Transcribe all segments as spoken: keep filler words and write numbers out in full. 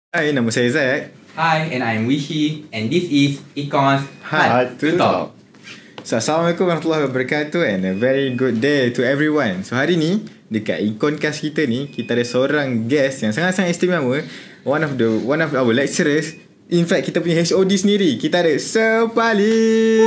Hai, nama saya Zack. Hi, and I'm Wishi, and this is Econs Hard to Talk. So, Assalamualaikum warahmatullahi wabarakatuh and a very good day to everyone. So, hari ni dekat Econcast kita ni, kita ada seorang guest yang sangat-sangat istimewa. One of the one of our lecturers. In fact, kita punya H O D sendiri. Kita ada Sepali.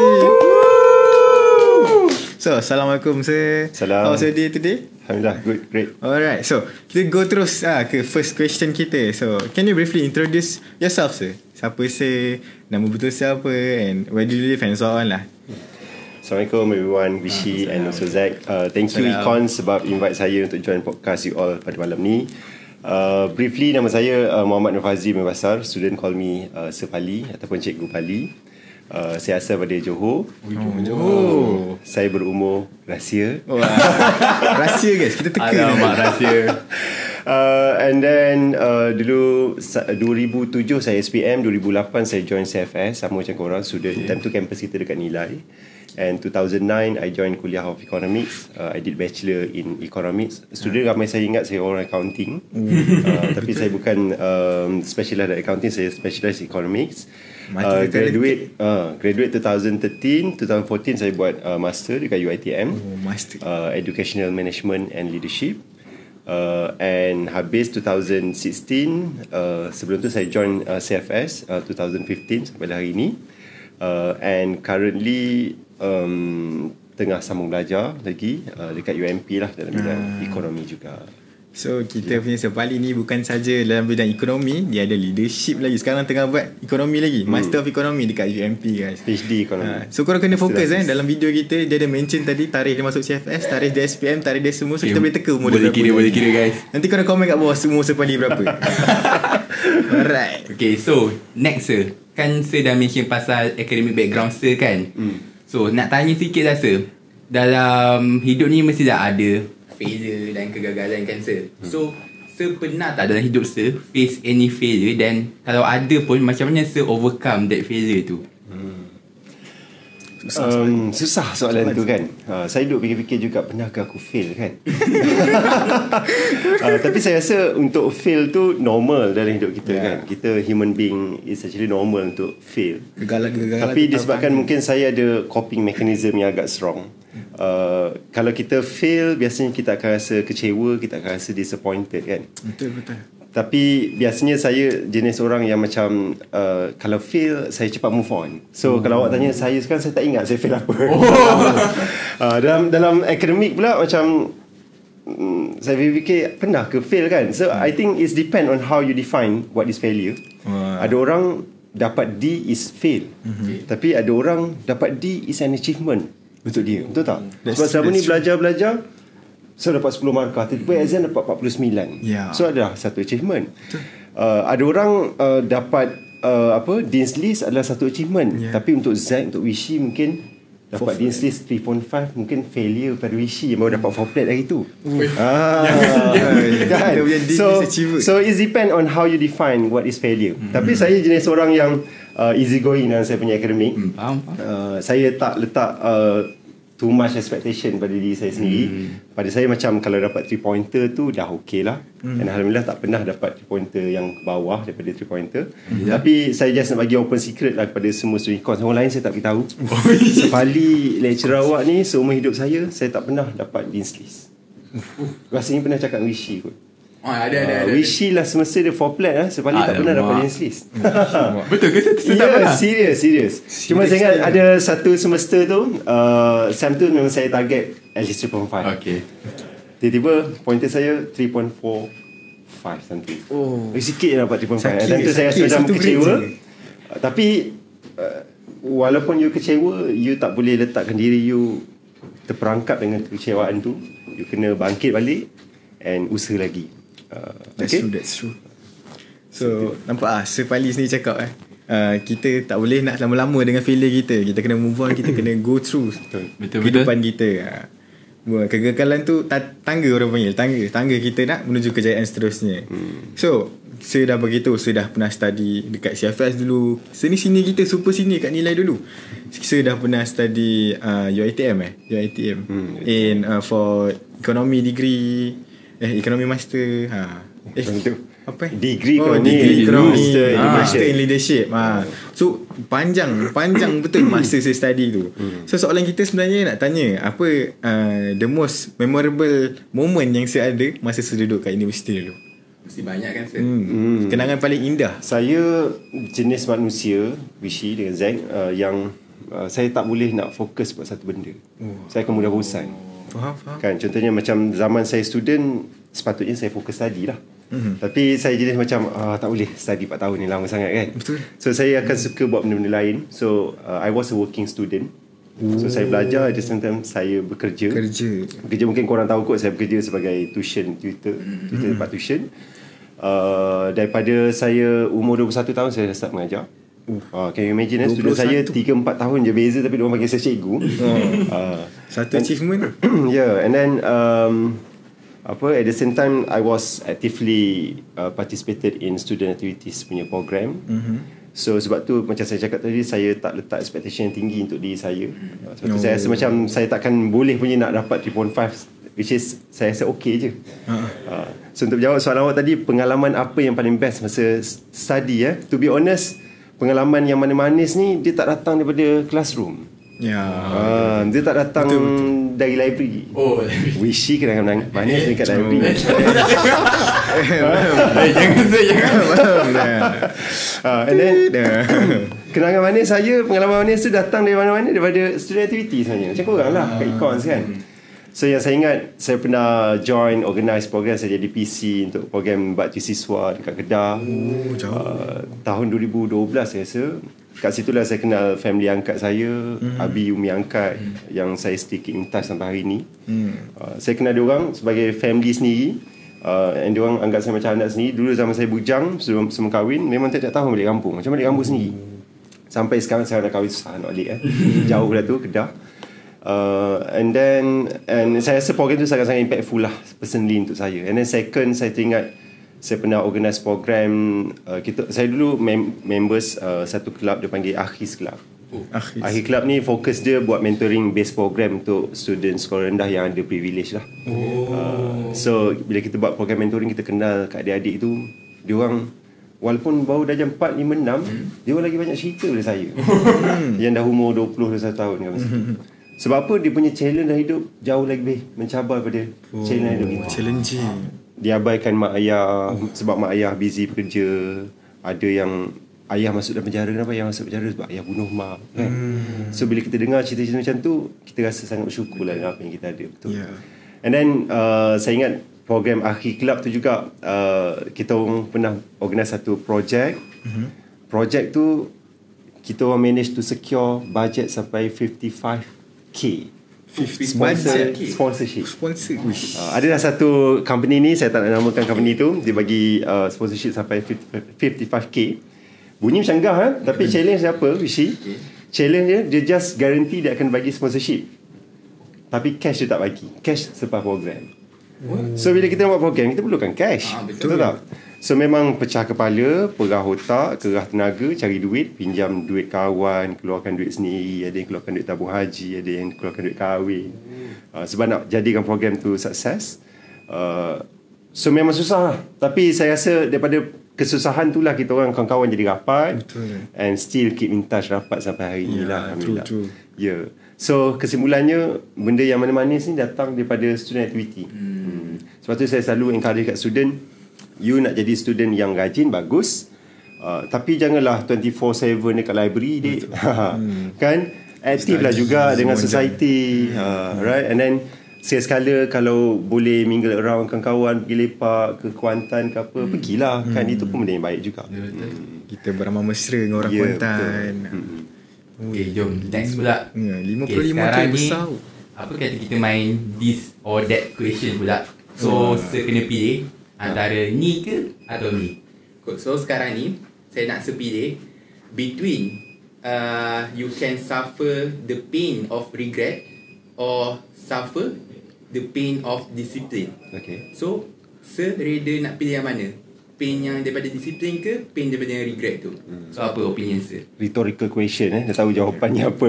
So, Assalamualaikum sir. Salam. How's your day today? Alhamdulillah, good, great. Alright, so kita go terus ah, ke first question kita. So, can you briefly introduce yourself, sir? Siapa sir? Nama betul siapa? And where do you live and so on lah. Assalamualaikum everyone, Wishi and also Zack. Uh, thank you Econ sebab invite saya untuk join podcast you all pada malam ni. Uh, briefly, nama saya uh, Muhammad Nur Fazli Membasar. Student call me uh, Sepali ataupun Cikgu Pali. Uh, saya asal pada Johor. Oh, Johor. Saya berumur rahsia. Oh, rahsia guys, kita teka. Alamak, rahsia. Uh, and then uh, dulu dua ribu tujuh saya S P M, dua ribu lapan saya join C F S, sama macam korang, student. Okay. Time tu campus kita dekat Nilai. And two thousand nine I joined kuliah of economics. uh, I did bachelor in economics. Student ramai saya ingat saya orang accounting. uh, Tapi saya bukan um, specialise dalam accounting, saya specialise economics. uh, Graduate uh, Graduate twenty thirteen, twenty fourteen saya buat uh, master dekat U I T M. Oh, master. uh, Educational Management and Leadership. Uh, and habis twenty sixteen, uh, sebelum tu saya join uh, C F S uh, twenty fifteen sampai hari ni. uh, And currently um, tengah sambung belajar lagi uh, dekat U M P lah, dalam bidang uh. ekonomi juga. So kita yeah. punya Sepali ni bukan saja dalam bidang ekonomi, dia ada leadership lagi. Sekarang tengah buat ekonomi lagi, hmm. Master of Economy dekat U M P guys, P H D ekonomi. ha. So korang kena fokus eh. Dalam video kita dia ada mention tadi tarikh dia masuk C F S, tarikh dia S P M, tarikh dia semua. So okay, kita boleh teka umur boleh dia kira, berapa. Boleh kira guys. Nanti korang komen kat bawah umur Sepali berapa. Alright. Okay, so next sir, kan sir dah mention pasal academic background sir kan. hmm. So nak tanya sikit lah sir, dalam hidup ni mesti dah ada failure dan kegagalan kan sir. hmm. So sir pernah tak dalam hidup sir face any failure, dan kalau ada pun macam mana sir overcome that failure tu? hmm. Susah, um, susah soalan tu kan. ha, Saya duduk fikir-fikir juga, pernahkah aku fail kan. uh, Tapi saya rasa untuk fail tu normal dalam hidup kita, yeah. kan. Kita human being is actually normal untuk fail. Gagalan-gagalan. Tapi disebabkan mungkin saya ada coping mechanism yang agak strong. Uh, kalau kita fail, biasanya kita akan rasa kecewa, kita akan rasa disappointed kan. Betul betul. Tapi biasanya saya jenis orang yang macam uh, kalau fail, saya cepat move on. So oh. kalau awak tanya saya sekarang, saya tak ingat saya fail apa. oh. uh, Dalam dalam akademik pula macam um, saya fikir pernah ke fail kan. So hmm. I think it's depend on how you define what is failure. oh. Ada orang dapat D is fail, mm-hmm. tapi ada orang dapat D is an achievement untuk dia. Betul tak? That's, Sebab selama ni belajar-belajar, so dapat sepuluh markah, tiba-tiba exam dapat empat puluh sembilan. yeah. So adalah satu achievement. uh, Ada orang uh, dapat uh, apa, Dean's List adalah satu achievement. yeah. Tapi untuk Zack, untuk Wishi mungkin dapat Dean's List three point five mungkin failure pada Wishi yang baru dapat four flat hari tu. ah, kan? So, so it depend on how you define what is failure. hmm. Tapi saya jenis orang yang uh, easy going dalam saya punya akademik. hmm. uh, Saya tak letak uh, too much expectation pada diri saya sendiri. hmm. Pada saya macam kalau dapat three pointer tu dah okey lah. hmm. Dan Alhamdulillah tak pernah dapat three pointer yang ke bawah daripada three pointer. hmm. Tapi saya just nak bagi open secret lah kepada semua student econ. Orang lain saya tak beritahu. Sepali lecturer awak ni seumur hidup saya, saya tak pernah dapat Dean's List. Rasanya pernah cakap Wishi kot. Oh, ada, ada, ada, uh, Wishi lah semasa dia four flat lah. Sepali tak pernah dapat Dean's List. Betul ke? Saya tak pernah. Serius, serius. Cuma saya ingat ada satu semester tu, uh, Sam tu memang saya target at least three point five. Okay. Tiba-tiba pointer saya three point four five something. Oh. Sikit je dapat three point five. Dan tu saya rasa macam kecewa. Uh, tapi uh, walaupun you kecewa, you tak boleh letakkan diri you terperangkap dengan kekecewaan tu. You kena bangkit balik and usaha lagi. Uh, that's okay? true, that's true. So, nampak ah, Sepali sendiri cakap eh, uh, kita tak boleh nak lama-lama dengan failure kita. Kita kena move on, kita kena go through betul, kehidupan betul. kita. Uh, kegagalan tu tangga, orang panggil tangga. Tangga kita nak menuju kejayaan seterusnya. hmm. So, saya dah beritahu, saya dah pernah study dekat C F S dulu. Sini-sini kita, super sini kat Nilai dulu. Saya dah pernah study uh, U I T M eh U I T M hmm. in uh, for economy degree, eh economy master. Ha. Eh, apa? Degree oh, kau ni degree kau ni Master in ah. Leadership. Master in Leadership. Ah. So panjang panjang betul masa saya study tu. Hmm. So soalan kita sebenarnya nak tanya apa uh, the most memorable moment yang saya ada masa saya duduk kat universiti dulu. Mesti banyak kan sir? Hmm. Hmm. Kenangan paling indah. Saya jenis manusia Wishi dengan Zain uh, yang uh, saya tak boleh nak fokus buat satu benda. Oh. Saya akan mudah bosan. Faham, faham. Kan contohnya macam zaman saya student sepatutnya saya fokus study lah. Mm-hmm. Tapi saya jenis macam ah, tak boleh study empat tahun ni lama sangat kan. Betul. So saya akan suka buat benda-benda lain. So uh, I was a working student. Ooh. So saya belajar at the same time saya bekerja. Kerja. Kerja mungkin korang tahu kot saya bekerja sebagai tuition tutor, mm-hmm. tutor tempat tuition. Uh, daripada saya umur dua puluh satu tahun saya dah start mengajar. Uh. Uh, can you imagine eh, student saya tiga empat tahun je beza tapi diorang panggil saya cikgu. uh, Satu achievement. Yeah, and then um, apa at the same time I was actively uh, participated in student activities punya program. Mm-hmm. So sebab tu macam saya cakap tadi saya tak letak expectation yang tinggi untuk diri saya. Uh, sebab tu oh. saya rasa macam saya takkan boleh punya nak dapat three point five which is saya rasa okay je. Uh-huh. Uh, so untuk jawab soalan awak tadi, pengalaman apa yang paling best masa study eh? To be honest, pengalaman yang manis-manis ni dia tak datang daripada classroom. Ya. Uh, dia tak datang betul, betul. dari library. Oh, Wishi kena menang manis dekat library. Jangan saya jangan. Ah, and then kenangan manis saya, pengalaman manis tu datang dari mana-mana, daripada student activity sebenarnya. Macam korang lah kat Econs kan. So yang saya ingat, saya pernah join organize program, saya jadi P C untuk program bakti siswa dekat Kedah. Oh, jauh. Uh, tahun dua ribu dua belas saya rasa. Kat situlah saya kenal family angkat saya, mm. Abi, Umi angkat, mm. yang saya still keep in touch sampai hari ni. Mm. Uh, saya kenal diorang sebagai family sendiri. Uh, and diorang anggap saya macam anak sendiri. Dulu zaman saya bujang, sebelum, sebelum kahwin, memang tiap-tiap tahun balik kampung. Macam balik kampung sendiri. Sampai sekarang saya dah kahwin susah nak balik. Eh. Jauh pula tu, Kedah. Uh, and then and saya rasa program tu sangat-sangat impactful lah personally untuk saya. And then second, saya teringat saya pernah organize program uh, kita saya dulu mem- members uh, satu kelab dia panggil Akhis Club. Oh, Akhis. Akhis Club ni fokus dia buat mentoring based program untuk student sekolah rendah yang ada privilege lah. Oh. Uh, so bila kita buat program mentoring, kita kenal kat adik-adik tu, dia orang walaupun baru darjah empat, lima, enam, hmm. dia orang lagi banyak cerita daripada saya. Yang dah umur dua puluh, dua puluh satu tahun kan. Sebab apa? Dia punya challenge dalam hidup jauh lagi lebih mencabar daripada oh, challenge hidup kita. Challenging. Dia abaikan mak ayah oh. sebab mak ayah busy bekerja. Ada yang ayah masuk dalam penjara. Kenapa ayah masuk penjara? Sebab ayah bunuh mak kan? hmm. So bila kita dengar cerita-cerita macam tu, kita rasa sangat bersyukur lah dengan apa yang kita ada. Betul. Yeah. And then uh, saya ingat program Akhir Club tu juga, uh, kita orang pernah organize satu projek. mm-hmm. Projek tu kita orang manage to secure budget sampai fifty-five K sponsor, sponsorship. Sponsor. Uh, adalah satu company ni, saya tak nak namakan company tu, dia bagi uh, sponsorship sampai fifty-five K. Bunyi macam gah ha? Tapi challenge dia apa, Wishi? Okay. Challenge dia, dia just guarantee dia akan bagi sponsorship. Tapi cash dia tak bagi. Cash selepas program. What? So bila kita buat program, kita perlukan cash. Ah, betul. Betul tak? So memang pecah kepala, perah otak, kerah tenaga, cari duit, pinjam duit kawan, keluarkan duit sendiri, ada yang keluarkan duit tabung haji, ada yang keluarkan duit kahwin. Uh, sebab nak jadikan program tu sukses. Uh, so memang susah lah. Tapi saya rasa daripada kesusahan tu lah kita orang kawan-kawan jadi rapat. Betul. And still keep in touch rapat sampai hari ni lah. Alhamdulillah. True, true. Yeah. So kesimpulannya, benda yang manis-manis ni datang daripada student activity. Hmm. Hmm. Sebab tu saya selalu encourage kat student, you nak jadi student yang rajin, bagus, uh, tapi janganlah twenty-four seven dekat library dik. hmm. Kan aktif lah juga dengan society. uh, right. And then sekali-sekala kalau boleh mingle around kawan-kawan, pergi lepak ke Kuantan ke apa, hmm. pergilah. hmm. Kan itu pun benda yang baik juga. hmm. Kita beramah mesra dengan orang yeah, Kuantan. hmm. Okay, jom next pula. yeah, lima puluh lima okay, K besar. Apa kata kita main this or that question pula. So, hmm. saya kena pilih antara ni ke atau ni. So sekarang ni saya nak sepilih between uh, you can suffer the pain of regret or suffer the pain of discipline. Okay. So saya reda nak pilih yang mana? Pain yang daripada disiplin ke pain daripada yang regret tu? hmm. So apa opinion saya? Rhetorical question eh. Dah tahu jawapannya apa.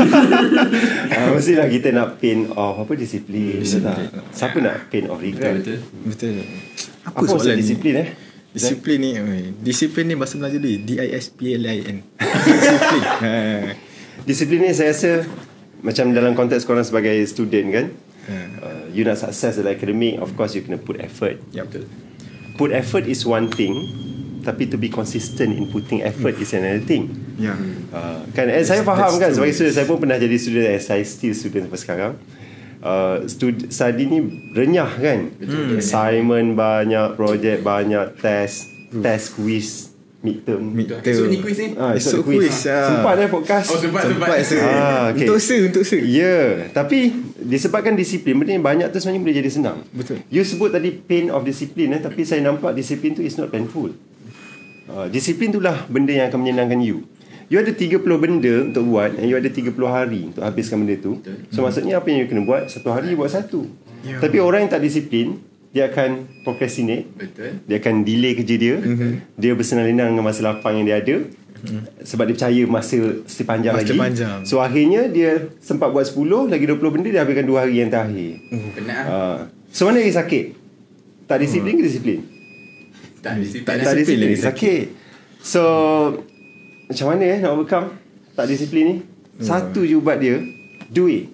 uh, Mestilah kita nak pain of apa, disiplin. Siapa nak pain of regret? Betul, betul. Betul. Apa, apa soalan disiplin eh? Disiplin ni Disiplin ni bahasa Melayu dia D I S P L I N. Disiplin. ha. Disiplin ni saya rasa macam dalam konteks korang sebagai student kan, ha. uh, you nak sukses dalam akademik, of course you kena put effort. Ya betul. Put effort is one thing, tapi to be consistent in putting effort hmm. is another thing. Ya. Uh, kan eh, saya faham kan, sebagai student saya pun pernah jadi student, eh, saya still student sampai sekarang. Uh, stud- study ni renyah kan, hmm. assignment banyak, projek banyak, test hmm. test quiz, midterm. Midterm. Esok ni quiz ni. Ah, esok quiz. quiz. Ah. Sempat eh podcast. Oh sempat sempat. sempat ah, okay. Untuk se untuk se. Ya, yeah. Tapi disebabkan disiplin, benda yang banyak tu sebenarnya boleh jadi senang. Betul. You sebut tadi pain of discipline, eh, tapi saya nampak disiplin tu is not painful. Uh, disiplin tu lah benda yang akan menyenangkan you. You ada tiga puluh benda untuk buat, and you ada tiga puluh hari untuk habiskan benda tu. So hmm. maksudnya apa yang you kena buat, satu hari buat satu. Yeah. Tapi orang yang tak disiplin, dia akan procrastinate. Betul. Dia akan delay kerja dia. Mm-hmm. Dia bersenang-lenang dengan masa lapang yang dia ada. Mm. Sebab dia percaya masa mesti panjang masa lagi. Panjang. So akhirnya dia sempat buat sepuluh, lagi dua puluh benda dia habiskan dua hari yang terakhir. Mm. Benar. Uh, so mana lagi sakit? Tak disiplin mm. ke disiplin? Tak disiplin. Tak, tak disiplin lagi sakit. So macam mana eh nak overcome tak disiplin ni? Mm. Satu je ubat dia, do it.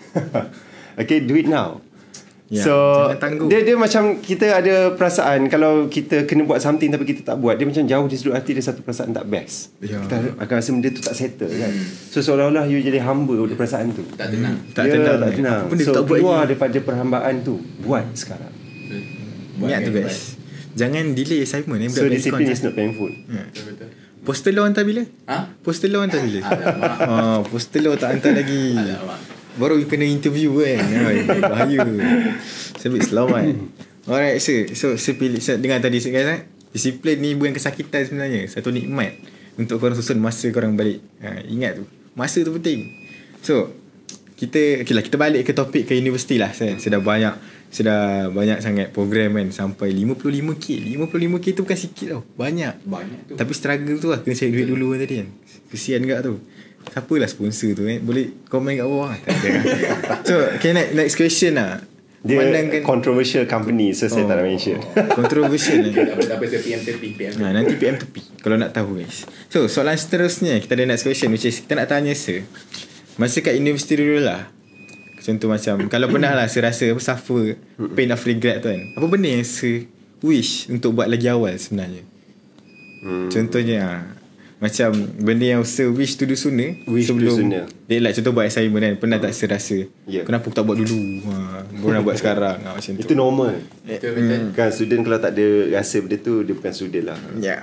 Okay, do it now. Ya, so dia dia macam kita ada perasaan kalau kita kena buat something tapi kita tak buat, dia macam jauh di sudut hati dia satu perasaan tak best. Ya. Kita akan rasa benda tu tak settle kan. So seolah-olah you jadi hamba pada perasaan tu. Tak tenang. Tak ya, tenang. Tak tenang. So tak keluar daripada perhambaan tu, buat sekarang. Ingat tu guys. Jangan delay assignment ni. So disiplin is not painful. Ya. Betul. Poster law hantar bila? Ha? Poster law hantar bila? Ah, poster law tak hantar lagi. Baru you kena interview kan. Bahaya. Sebab selamat. Alright sir. So saya pilih, saya dengar tadi saya kata, disiplin ni bukan kesakitan sebenarnya, satu nikmat untuk korang susun masa korang balik. ha, Ingat tu, masa tu penting. So kita okay lah, kita balik ke topik ke universiti lah. Saya sudah banyak Sudah banyak sangat program kan, sampai lima puluh lima K. lima puluh lima K tu bukan sikit tau, banyak. Banyak tu. Tapi struggle tu lah, kena cari duit dulu kan tadi kan. Kesian juga tu. Siapalah sponsor tu eh? Boleh komen kat bawah. Tak ada. So okay, next, next question lah. Dia Mandangkan, controversial company, so oh, saya tak nak mention. Controversial ni. Tak apa, saya P M tepi. Ha, nanti P M tepi kalau nak tahu guys. So soalan seterusnya, kita ada next question, which is kita nak tanya sir, masa kat universiti dulu lah, contoh macam kalau pernah lah saya rasa suffer pain of regret tu kan, apa benda yang saya wish untuk buat lagi awal sebenarnya? hmm. Contohnya ha, macam benda yang saya wish to do sooner, wish sebelum dia like contoh buat assignment kan, pernah hmm. tak saya rasa yeah. kenapa aku tak buat dulu, ha, baru nak buat sekarang, ha, macam tu. Itu normal. Betul, betul. Hmm. Kan student kalau tak ada rasa benda tu, dia bukan student lah. Ya. Yeah.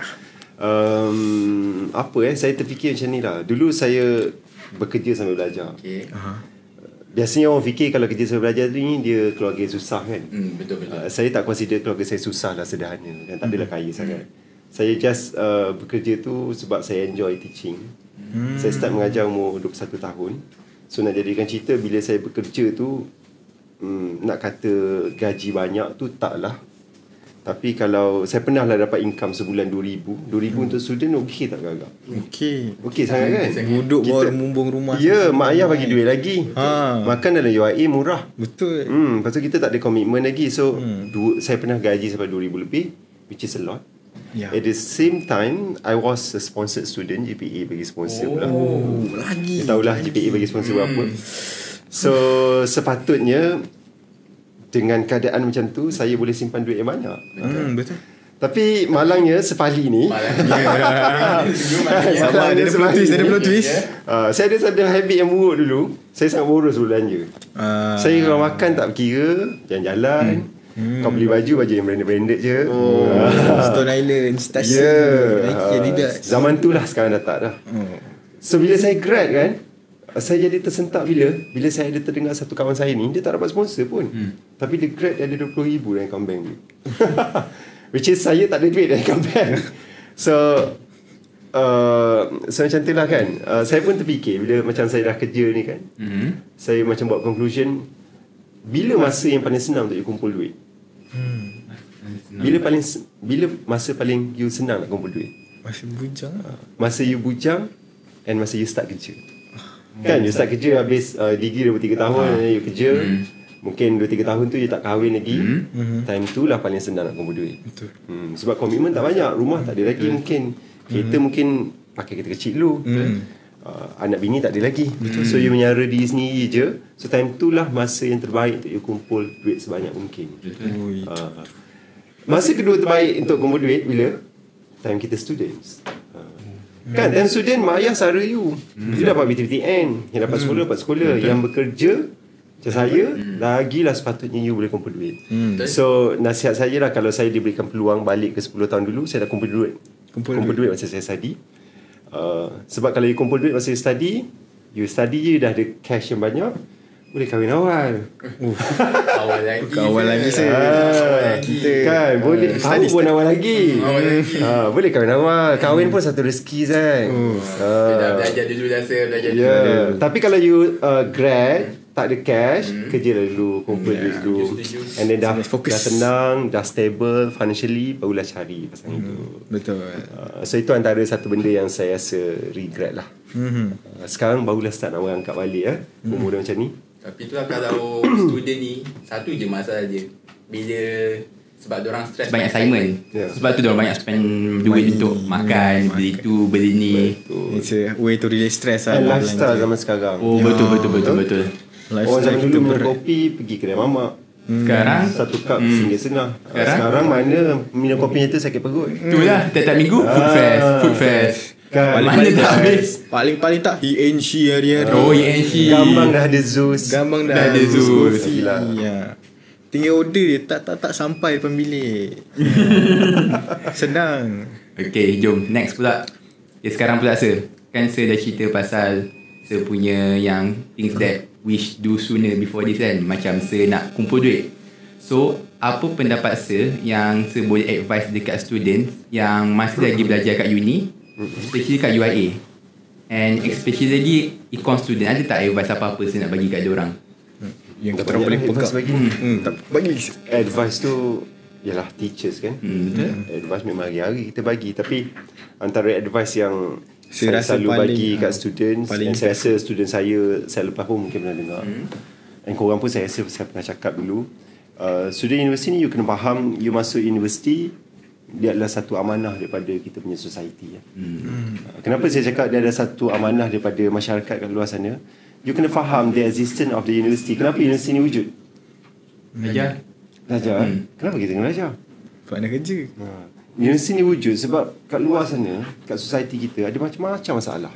um, Apa eh, saya terfikir macam ni lah. Dulu saya bekerja sambil belajar. Okay. uh-huh. Biasanya orang fikir kalau kerja sambil belajar tu ni dia keluarga susah kan. hmm, Betul betul. uh, Saya tak consider keluarga saya susah lah, sederhana dan tak adalah kaya hmm. sangat. Saya just uh, bekerja tu sebab saya enjoy teaching. hmm. Saya start mengajar umur dua puluh satu tahun. So nak jadikan cerita, bila saya bekerja tu, hmm, nak kata gaji banyak tu taklah. Tapi kalau saya pernah lah dapat income sebulan dua ribu. dua ribu hmm. untuk student okey tak agak? Okey. Okey sangat kan? Duduk bawa mumbung rumah. Ya, mak ayah bagi duit lagi. Ha. Makan dalam U I A murah. Betul. Hmm, lepas tu kita tak ada komitmen lagi. So hmm. dua, saya pernah gaji sampai dua ribu lebih, which is a lot. Yeah. At the same time, I was a sponsored student. G P A bagi sponsor oh, pula. Oh, lagi. Kita tahulah G P A bagi sponsor hmm. berapa. So sepatutnya dengan keadaan macam tu, saya boleh simpan duit yang banyak. Hmm, betul. Tapi malangnya sepali ni, sama ada plot twist, ada plot twist. Uh, saya ada satu habit yang buruk dulu. Saya sangat boros belanja. Uh, saya kalau makan tak berkira, jalan-jalan. Hmm. Kau beli baju, baju yang branded-branded je. Oh, uh, Stone Island, Stasi, yeah. uh, Zaman tu lah, sekarang dah tak dah. Oh. So bila saya grad kan, saya jadi tersentak bila Bila saya ada terdengar satu kawan saya ni, dia tak dapat sponsor pun. hmm. Tapi dia grad, dia ada dua puluh ribu dalam account bank dia. Which is saya tak ada duit dalam account bank. So uh, So macam tu lah kan. uh, Saya pun terfikir, bila macam saya dah kerja ni kan, hmm. saya macam buat conclusion, bila masa yang paling senang untuk you kumpul duit? hmm. Bila paling Bila masa paling you senang nak kumpul duit? Masa bujang lah. Masa you bujang and masa you start kerja. Kan you start kerja, habis uh, degree dua puluh tiga tahun, uh-huh. you kerja, hmm. Mungkin dua tiga tahun tu you tak kahwin lagi. Mm-hmm. Time tu lah paling senang nak kumpul duit. Betul. Hmm, sebab komitmen tak banyak. Rumah tak ada lagi mungkin. Kereta mm-hmm. mungkin pakai kereta kecil dulu. Mm. Uh, anak bini tak ada lagi. Mm. So you menyara diri sendiri je. So time tu lah masa yang terbaik untuk you kumpul duit sebanyak mungkin. Uh, masa kedua terbaik untuk kumpul duit bila? Time kita students. Uh, mm. Kan time student mak ayah sara you. Mm. You dapat B T B T N. Yang dapat sekolah dapat sekolah. Mm. Yang bekerja macam saya, hmm. lagilah sepatutnya you boleh kumpul duit. Hmm. So, nasihat saya lah, kalau saya diberikan peluang balik ke sepuluh tahun dulu, saya dah kumpul duit. Kumpul, kumpul duit. duit masa saya study. Uh, sebab kalau you kumpul duit masa you study, you study je dah ada cash yang banyak, boleh kahwin awal. Uh. awal lagi. Awal lagi saya. Ah, kita kan boleh uh, tahu pun awal lagi. Awal lagi. Ah, boleh kahwin awal. Kahwin hmm. pun satu rezeki kan. Uh. Ah. Dah belajar dulu dah saya belajar yeah. dulu. Tapi kalau you uh, grad tak ada cash, hmm. kerja lah dulu, kumpul duit yeah, dulu. And then dah, dah senang, dah stable financially, barulah cari pasangan hmm. itu. Betul. Uh, so itu antara satu benda yang saya rasa regret lah. Hmm. Uh, sekarang barulah start nak angkat balik eh, hmm. umur macam ni. Tapi tu lah kalau student ni, satu je masalah dia. Bila sebab diorang stress banyak assignment. Yeah. Sebab tu diorang banyak spend duit Money. untuk makan, beli tu, beli ni. Betul. It's a way to release stress lah. And lifestyle zaman sekarang. Oh yeah. betul betul betul betul. Orang zaman dulu minum kopi pergi kedai mamak. Hmm. Sekarang satu cup hmm. singgit setengah. Sekarang? Sekarang mana minum kopi tu sakit perut. Itulah tiap-tiap minggu food fest, food fest. Kan. Paling paling tak habis. Paling paling tak he and she hari-hari. Oh, he and she. Gambang dah ada Zeus. Gambang dah, dah ada Zeus. Ya. Tinggal order dia tak tak tak sampai depan bilik. Senang. Okay, jom next pula. Ya, sekarang pula Sir. Kan Sir dah cerita pasal Sir punya yang things that wish do sooner before this kan. Macam Sir nak kumpul duit. So, apa pendapat Sir yang Sir boleh advise dekat student yang masih lagi belajar kat uni, especially kat U I A, and especially lagi econ student, ada tak advice apa-apa Sir nak bagi kat diorang? Yang kata orang boleh pegang bagi. Hmm, hmm, tak bagi advice tu ialah teachers kan. Hmm. Advice memang hari-hari kita bagi, tapi antara advice yang saya, saya selalu paling, bagi kat uh, students, dan saya rasa student saya saya lepas pun mungkin pernah dengar. Hmm. Dan korang pun saya rasa saya pernah cakap dulu. Uh, student universiti ni you kena faham, you masuk universiti dia adalah satu amanah daripada kita punya society ya. Hmm. Uh, kenapa saya cakap dia ada satu amanah daripada masyarakat kat luar sana? You kena faham the existence of the university. Kenapa universiti ni wujud? Belajar. Belajar. Hmm. Kenapa kita kena belajar? Sebab nak kerja. Ha. Universiti ni wujud sebab kat luar sana, kat society kita ada macam-macam masalah.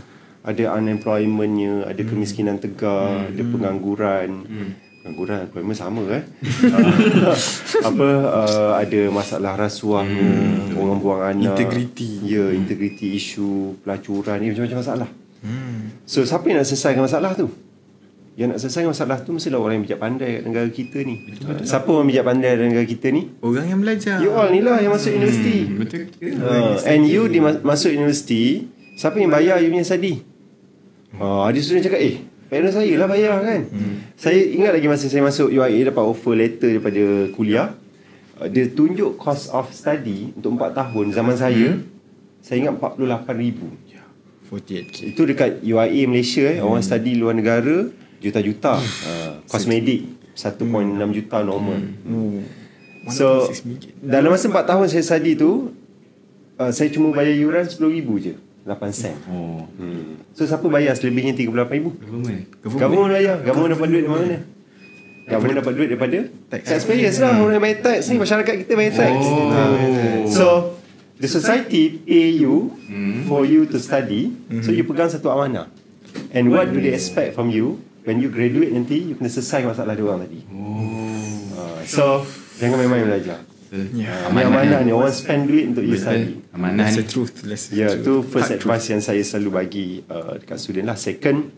Ada unemploymentnya, ada kemiskinan tegar, hmm. ada pengangguran. Hmm. Pengangguran, pengangguran sama eh. uh, apa uh, ada masalah rasuah, hmm. orang buang anak. Integriti. Ya, yeah, integriti isu, pelacuran ni macam-macam masalah. Hmm. So siapa yang nak selesaikan masalah tu? Yang nak selesaikan masalah tu mestilah orang yang bijak pandai kat negara kita ni. Betul. Siapa orang bijak pandai dalam negara kita ni? Orang yang belajar. You all ni lah yang masuk hmm. universiti. Betul. uh, And you di masuk universiti, siapa yang bayar you punya study? uh, Ada student cakap, eh parents saya lah bayar kan. hmm. Saya ingat lagi masa saya masuk U I A, dapat offer letter daripada kuliah. uh, Dia tunjuk cost of study untuk empat tahun zaman saya. hmm. Saya ingat empat puluh lapan ribu. forty-eight K. Itu dekat U I A Malaysia eh. Hmm. Orang study luar negara juta-juta. hmm. uh, Kosmedik satu perpuluhan enam juta normal. hmm. Hmm. So dalam masa empat tahun saya study tu, uh, saya cuma bayar yuran sepuluh ribu je, lapan sen. oh. hmm. So siapa bayar selebihnya tiga puluh lapan ribu? Government bayar. Government dapat duit dari mana? Government dapat duit daripada taxpayers lah. Orang yang bayar tax ni, masyarakat kita bayar tax. oh. uh, So the society pay you hmm. for you to study. hmm. So you pegang satu amanah. And what do they expect from you? When you graduate nanti, you kena selesai masalah diorang tadi. oh. uh, So jangan main-main belajar. yeah. uh, Amanah, amanah ni, orang spend duit untuk you study. Amanah ni. Truth. Ya, yeah, tu first advice yang saya selalu bagi uh, dekat student lah. Second,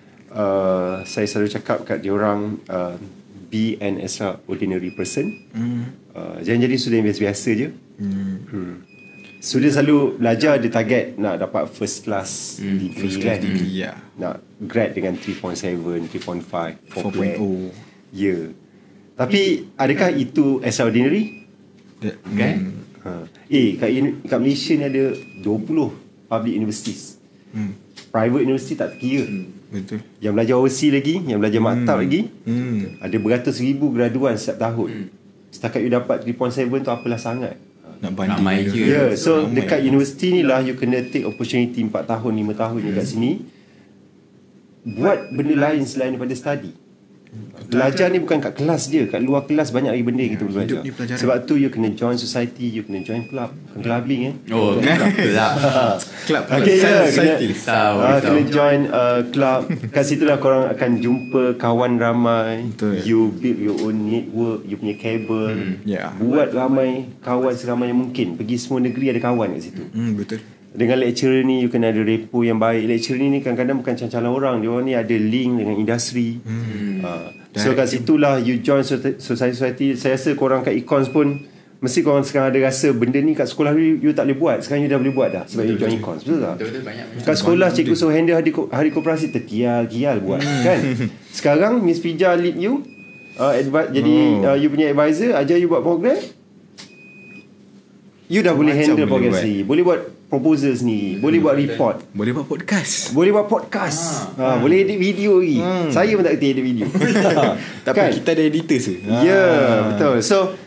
uh, saya selalu cakap kat diorang, uh, be an extraordinary person. mm. uh, Jangan jadi student biasa-biasa je. mm. hmm. Student selalu belajar, dia target nak dapat first class hmm, degree first class kan. Degree, yeah. Nak grad dengan three point seven, three point five, four point oh. Ya. Yeah. Tapi adakah itu extraordinary? Kan? Ha. Eh, kat, kat Malaysia ni ada dua puluh public universities. Hmm. private university tak terkira. Hmm. Betul. Yang belajar overseas lagi, yang belajar maktab hmm. lagi, hmm. ada beratus ribu graduan setiap tahun. hmm. Setakat you dapat three point seven tu apalah sangat. Nak banding ramai je. Ya, yeah, so ramai. dekat universiti ni lah you kena take opportunity four tahun, five tahun hmm. dekat sini. Buat benda lain selain daripada study. Belajar ni bukan kat kelas je, kat luar kelas banyak lagi benda kita boleh belajar. Sebab tu you kena join society, you kena join club, clubbing eh. Oh, club. Club. Okay, ya, society. kena, tahu, uh, kena join uh, club. Kat situlah korang akan jumpa kawan ramai. Betul. You build your own network, you punya kabel. Hmm. Yeah. Buat ramai kawan seramai yang mungkin. Pergi semua negeri ada kawan kat situ. Hmm, betul. Dengan lecturer ni you kena ada repo yang baik. Lecturer ni, ni kadang-kadang bukan calon-calon orang. Dia orang ni ada link dengan industri. hmm. uh, So kat situlah you join society-society. Saya rasa korang kat Econs pun mesti korang sekarang ada rasa benda ni kat sekolah you, you tak boleh buat. Sekarang you dah boleh buat dah sebab betul, you join Econs. Betul tak? Betul, betul, banyak, banyak. Kat sekolah cikgu suruh handle hari, hari koperasi terkial-kial buat. Kan? Sekarang Miss Pija lead you, uh, advi- jadi oh. uh, you punya advisor ajar you buat program. You dah boleh handle program sendiri. Boleh buat proposal sendiri. Boleh buat report. Boleh buat podcast. Boleh buat podcast. Ha, ha. Boleh edit video lagi. Hmm. Saya pun tak kerti edit video. Tapi kan? Kita ada editor je. Ya, yeah, betul. So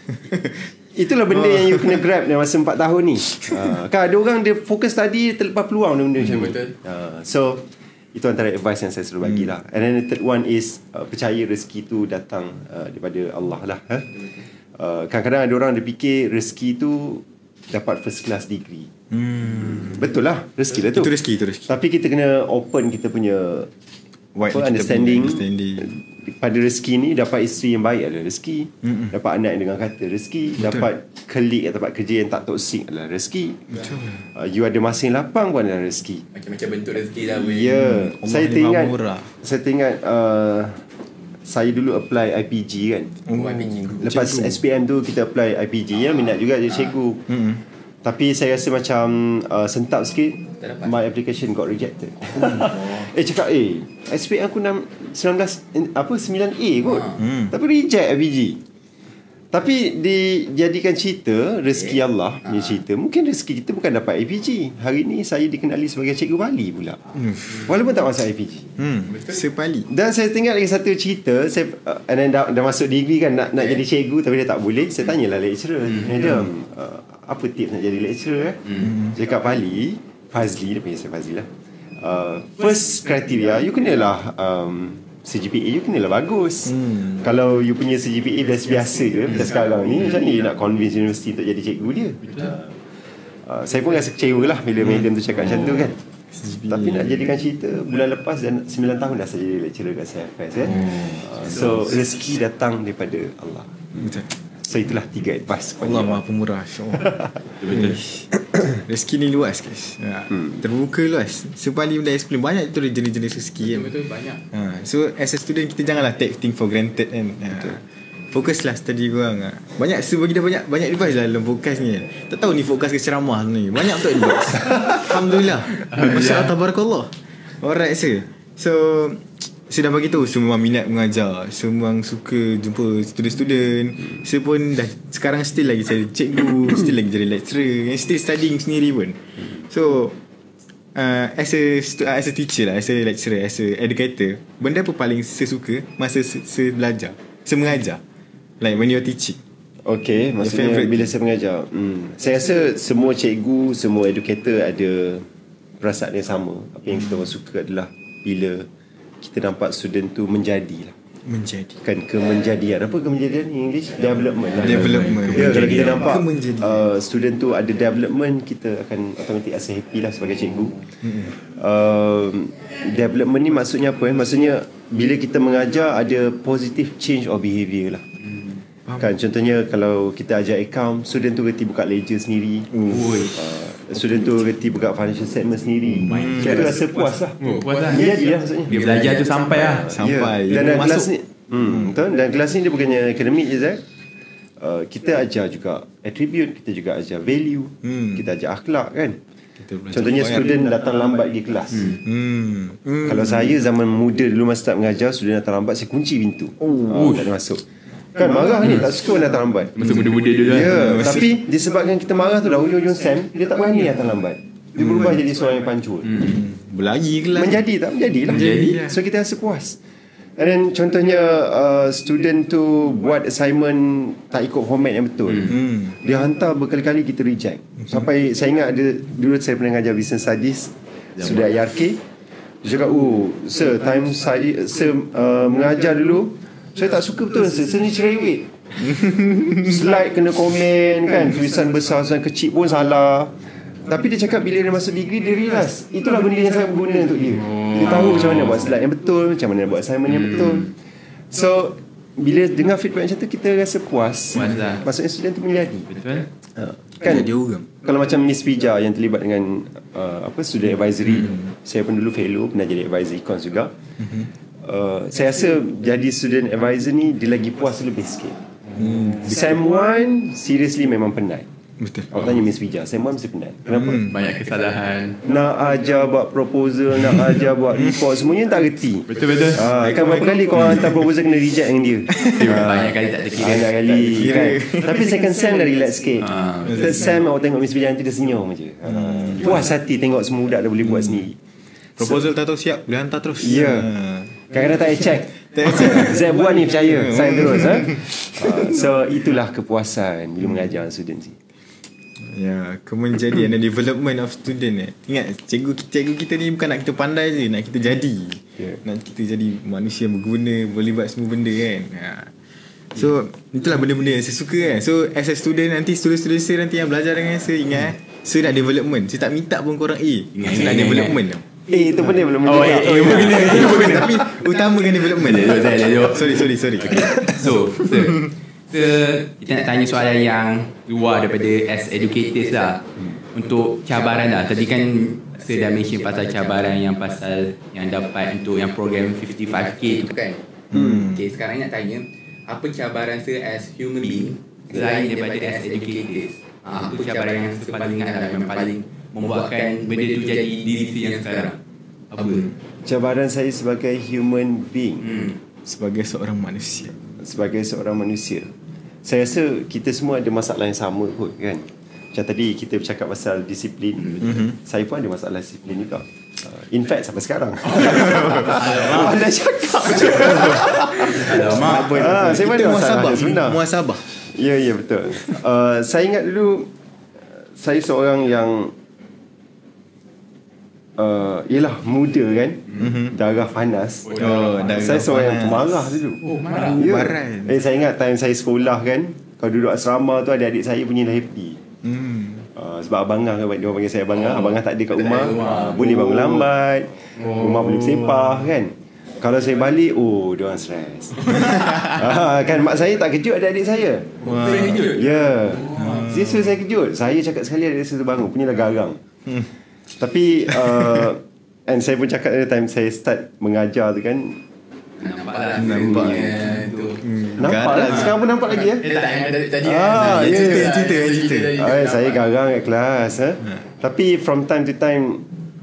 itulah benda yang you kena grab dalam masa empat tahun ni. Ha, kan ada orang dia fokus study terlepas peluang benda-benda macam ni. Betul. Ha, so itu antara advice yang saya selalu bagi lah. And then the third one is uh, percaya rezeki tu datang uh, daripada Allah lah. Ha? Uh, kadang-kadang ada orang dia fikir rezeki tu dapat first class degree. Hmm. Betul lah, rezeki lah tu. Itu rezeki, itu rezeki. Tapi kita kena open kita punya apa, understanding, understanding pada rezeki ni. Dapat isteri yang baik adalah rezeki. Mm-mm. Dapat anak yang dengan kata rezeki. Betul. Dapat colleague atau tempat kerja yang tak toxic adalah rezeki. Betul. Uh, you ada masa yang lapang pun adalah rezeki. Macam-macam bentuk rezeki lah. Ya, yeah. Saya teringat Saya teringat uh, saya dulu apply I P G kan. Oh, I P G. Lepas cikgu. S P M tu kita apply I P G ya, minat juga jadi cikgu. Mm-hmm. Tapi saya rasa macam uh, sentap sikit. My application got rejected. Oh. eh cakap eh S P M aku sembilan belas apa nine A kot. Hmm. Tapi reject I P G. Tapi dijadikan cerita rezeki okay. Allah punya cerita. Mungkin rezeki kita bukan dapat I P G. Hari ni saya dikenali sebagai cikgu Bali pula. Hmm. Walaupun tak masuk I P G. Hmm. Betul. Bali. Dan saya tengok lagi satu cerita, saya uh, and then dah, dah masuk degree kan nak nak okay. jadi cikgu tapi dia tak boleh. Saya tanyalah lecturer, hmm. "Madam, uh, apa tips nak jadi lecturer?" eh? Hmm. Cakap Bali, Fazli, dia panggil saya Fazli lah. Uh, first criteria you kenalah um, C G P A you kenalah bagus. Hmm. Kalau you punya C G P A biasa-biasa je macam sekarang ni, macam ni nak convince universiti untuk jadi cikgu dia. Uh, uh, saya pun rasa kecewa lah bila madam tu cakap oh. macam tu kan. Tapi nak jadikan cerita, bulan lepas dan sembilan tahun dah saya jadi lecturer kat C F S kan. uh, So rezeki datang daripada Allah. Betul. So itulah tiga advice. Allah Maha Pemurah. Betul. Rezeki ni luas guys. Ha. Hmm. Terbuka luas. Sebab dia explain banyak tu jenis-jenis rezeki kan. Betul, banyak. Ha. So as a student kita janganlah take thing for granted kan. Ha. Fokuslah study korang. Ha. Banyak sebab kita banyak banyak advice lah dalam podcast ni. Tak tahu ni fokus ke ceramah ni. Banyak betul advice. Alhamdulillah. Masya-Allah tabarakallah. Alright sir. So saya dah bagi tahu semua minat mengajar, semua suka jumpa student-student. Saya pun dah sekarang still lagi saya cikgu, still lagi jadi lecturer, still studying sendiri pun. So uh, as a as a teacher lah, as a lecturer, as a educator, benda apa paling saya suka masa saya belajar, saya mengajar, like when you're teaching? Okay, maksudnya bila saya mengajar, hmm. saya rasa semua cikgu, semua educator ada perasaan yang sama. Apa yang kita orang suka adalah bila kita nampak student tu menjadi lah. Menjadi. Kan kemenjadian. Apa kemenjadian in English? Development lah. Development. Ya, kalau kita nampak uh, student tu ada development, kita akan automatic rasa happy lah sebagai cikgu. Mm-hmm. uh, Development ni maksudnya apa eh? Maksudnya bila kita mengajar ada positive change of behaviour lah. Mm. Kan contohnya kalau kita ajar account, student tu reti buka ledger sendiri. uh, Student tu reti buka financial statement sendiri. hmm. Kita rasa puas lah. oh, Puas lah. Dia dia maksudnya dia belajar tu sampai lah. Sampai yeah. Dan dalam kelas ni hmm, betul? Dan kelas ni dia bukannya akademik je Zak. uh, Kita ajar juga attribute, kita juga ajar value, hmm. kita ajar akhlak kan. Contohnya student datang lambat di kelas. hmm. Hmm. Hmm. Kalau saya zaman muda dulu masa start mengajar, student datang lambat, saya kunci pintu. oh, oh, Tak ada masuk. Kan marah ni, tak suka datang lambat. Masa muda-muda dulu ya, yeah, tapi disebabkan kita marah tu dah hujung-hujung sem, dia tak berani datang lambat. Dia berubah jadi seorang yang pancul. hmm. Berlari ke lah? Menjadi tak? Menjadilah. Menjadi. So kita rasa puas. And then contohnya uh, student tu buat assignment tak ikut format yang betul. hmm. Dia hantar berkali-kali, kita reject. Sampai saya ingat ada, dulu saya pernah mengajar business studies, sudah I R K. Dia cakap, oh sir, time saya sir, uh, mengajar dulu, saya tak suka betul sir, sir ni cerewet. Slide kena komen kan, tulisan besar, tulisan kecil pun salah. Tapi dia cakap bila dia masuk degree, dia realise itulah benda yang sangat berguna untuk dia. Dia tahu macam mana buat slide yang betul, macam mana buat assignment yang betul. So bila dengar feedback macam tu, kita rasa puas. Puas lah. Maksudnya student tu menjadi. Betul. uh, Kan Jadi orang. kalau macam Miss Pija yang terlibat dengan uh, apa student advisory, hmm. saya pun dulu fellow, pernah jadi advisor econs juga. hmm. uh, Saya rasa jadi student advisor ni, dia lagi puas lebih sikit. hmm. Sem one seriously memang penat. Betul. Awak tanya Miss Pija, Sem one mesti penat. Kenapa? Hmm. Banyak kesalahan. Nak ajar buat proposal, nak ajar buat report, semuanya tak reti. Betul-betul. Ah, kan berapa kali kau hantar proposal kena reject dengan dia? Banyak kali tak terkira. Banyak kali kan. Tapi second sem dah relax sikit. Ah, Third sem awak tengok Miss Pija nanti dia senyum je. Ah, puas hati tengok semua budak dah boleh buat sendiri. Proposal tak tahu siap, boleh hantar terus. Ya. Ah. Kadang-kadang tak payah check. Z buat ni percaya, sign terus. Ha? Ah, so itulah kepuasan bila mengajar student ni. Ya, kemenjadian dan development of student eh. Ingat, cikgu cikgu kita ni bukan nak kita pandai je, nak kita jadi. Yeah. Nak kita jadi manusia yang berguna, boleh buat semua benda kan. Ha. So, itulah benda-benda yang saya suka kan. So, as a student, nanti student-student saya nanti yang belajar dengan saya, ingat eh, saya nak development. Saya tak minta pun korang A. Ingat, Saya nak ingat, development. Eh, itu benda belum Oh, eh, eh, menjadi. eh, Itu benda, tapi utamakan development. Jom, saya jom. Sorry, sorry, sorry. Okay. So, sir, sir, kita nak tanya soalan yang luar daripada as educators lah. Untuk cabaran lah. Tadi kan saya dah mention pasal cabaran yang pasal yang dapat untuk yang program fifty-five K tu kan. Hmm. Okay, sekarang nak tanya, apa cabaran sir as human being selain daripada as educators? Ha, apa cabaran yang sir paling ingat lah, yang paling membuatkan benda tu jadi diri sir yang sekarang? Apa? Cabaran saya sebagai human being, Hmm. Sebagai seorang manusia. sebagai seorang manusia, saya rasa kita semua ada masalah yang sama kot kan. Macam tadi kita bercakap pasal disiplin, mm-hmm. saya pun ada masalah disiplin juga. uh, In fact sampai sekarang. Anda cakap Alamak. ah, saya pun ada Kita masalah muasabah. dia sebenar. Muasabah. Ya, ya betul. uh, Saya ingat dulu, saya seorang yang uh, yelah muda kan, mm-hmm. darah panas. Oh, darah Saya seorang yang panas. pemarah dulu. Oh, marah. Ya. Baran. Eh, saya ingat time saya sekolah kan, kalau duduk asrama tu adik-adik saya punya dah happy. Hmm. Uh, sebab abangah kan, dia orang panggil saya abangah. Oh. Abangah tak ada kat rumah, Tak ada rumah. uh, boleh bangun lambat, Oh. rumah boleh bersepah kan. Kalau saya balik, oh dia orang stres. ah, kan mak saya tak kejut adik-adik saya. Wah. Saya kejut. Ya. Yeah. Saya saya kejut. Saya cakap sekali adik saya terbangun, punyalah garang. Hmm. Tapi uh, and saya pun cakap ada time saya start mengajar tu kan. Nampak lah. Nampak. Ya, tu. Nampak lah. Sekarang pun nampak lagi ya. Eh, tak, yang tadi, tadi Ah, kan. ya, cerita, ya. cerita, cerita. Ah, saya garang kat kelas ha? Tapi from time to time,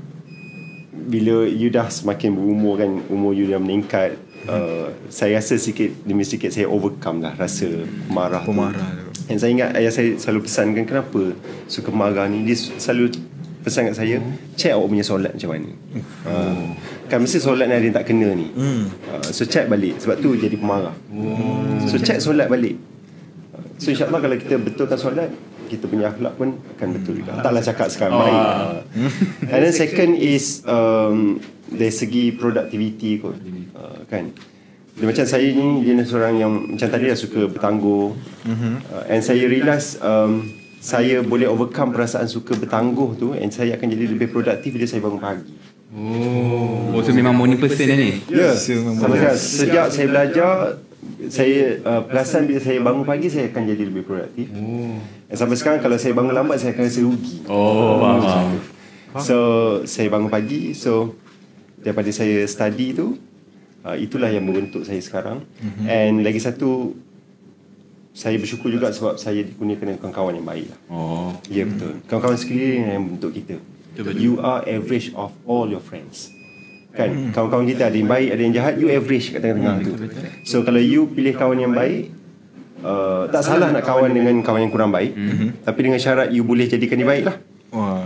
bila you dah semakin berumur kan, umur you dah meningkat, uh, saya rasa sikit demi sikit saya overcome lah rasa marah Pemarah tu. tu. Dan saya ingat ayah saya selalu pesankan, kenapa suka marah ni, dia selalu pesan kat saya, check awak punya solat macam mana. uh, Kan mesti solat ni ada yang tak kena ni. Hmm. uh, So check balik. Sebab tu jadi pemarah. So check solat balik. Uh, So insyaAllah kalau kita betulkan solat, kita punya akhlak pun akan betul juga. Taklah cakap sekarang baik. Uh, And then second is um, dari segi productivity kot. uh, Kan dia macam saya ni jenis orang yang macam tadi dah suka bertangguh. uh, And saya realise um, saya boleh overcome perasaan suka bertangguh tu, and saya akan jadi lebih produktif bila saya bangun pagi. Oh, oh so memang morning person dah ni? Ya, So, memang sama sekali. Sejak saya belajar, saya uh, perasan bila saya bangun pagi, saya akan jadi lebih produktif. Oh. Dan sampai sekarang kalau saya bangun lambat, saya akan rasa rugi. Oh, faham. So saya bangun pagi, so daripada saya study tu, uh, itulah yang membentuk saya sekarang. Mm-hmm. And lagi satu, saya bersyukur juga sebab saya dikurniakan dengan kawan-kawan yang baik lah. Oh. Ya, betul. Kawan-kawan sekeliling yang membentuk kita. Betul-betul. You are average of all your friends. Kan, kawan-kawan kita ada yang baik, ada yang jahat, you average kat tengah-tengah tu. So kalau you pilih kawan yang baik, uh, tak salah nak kawan dengan kawan yang kurang baik, mm-hmm. tapi dengan syarat you boleh jadikan dia baik lah. Wah, kita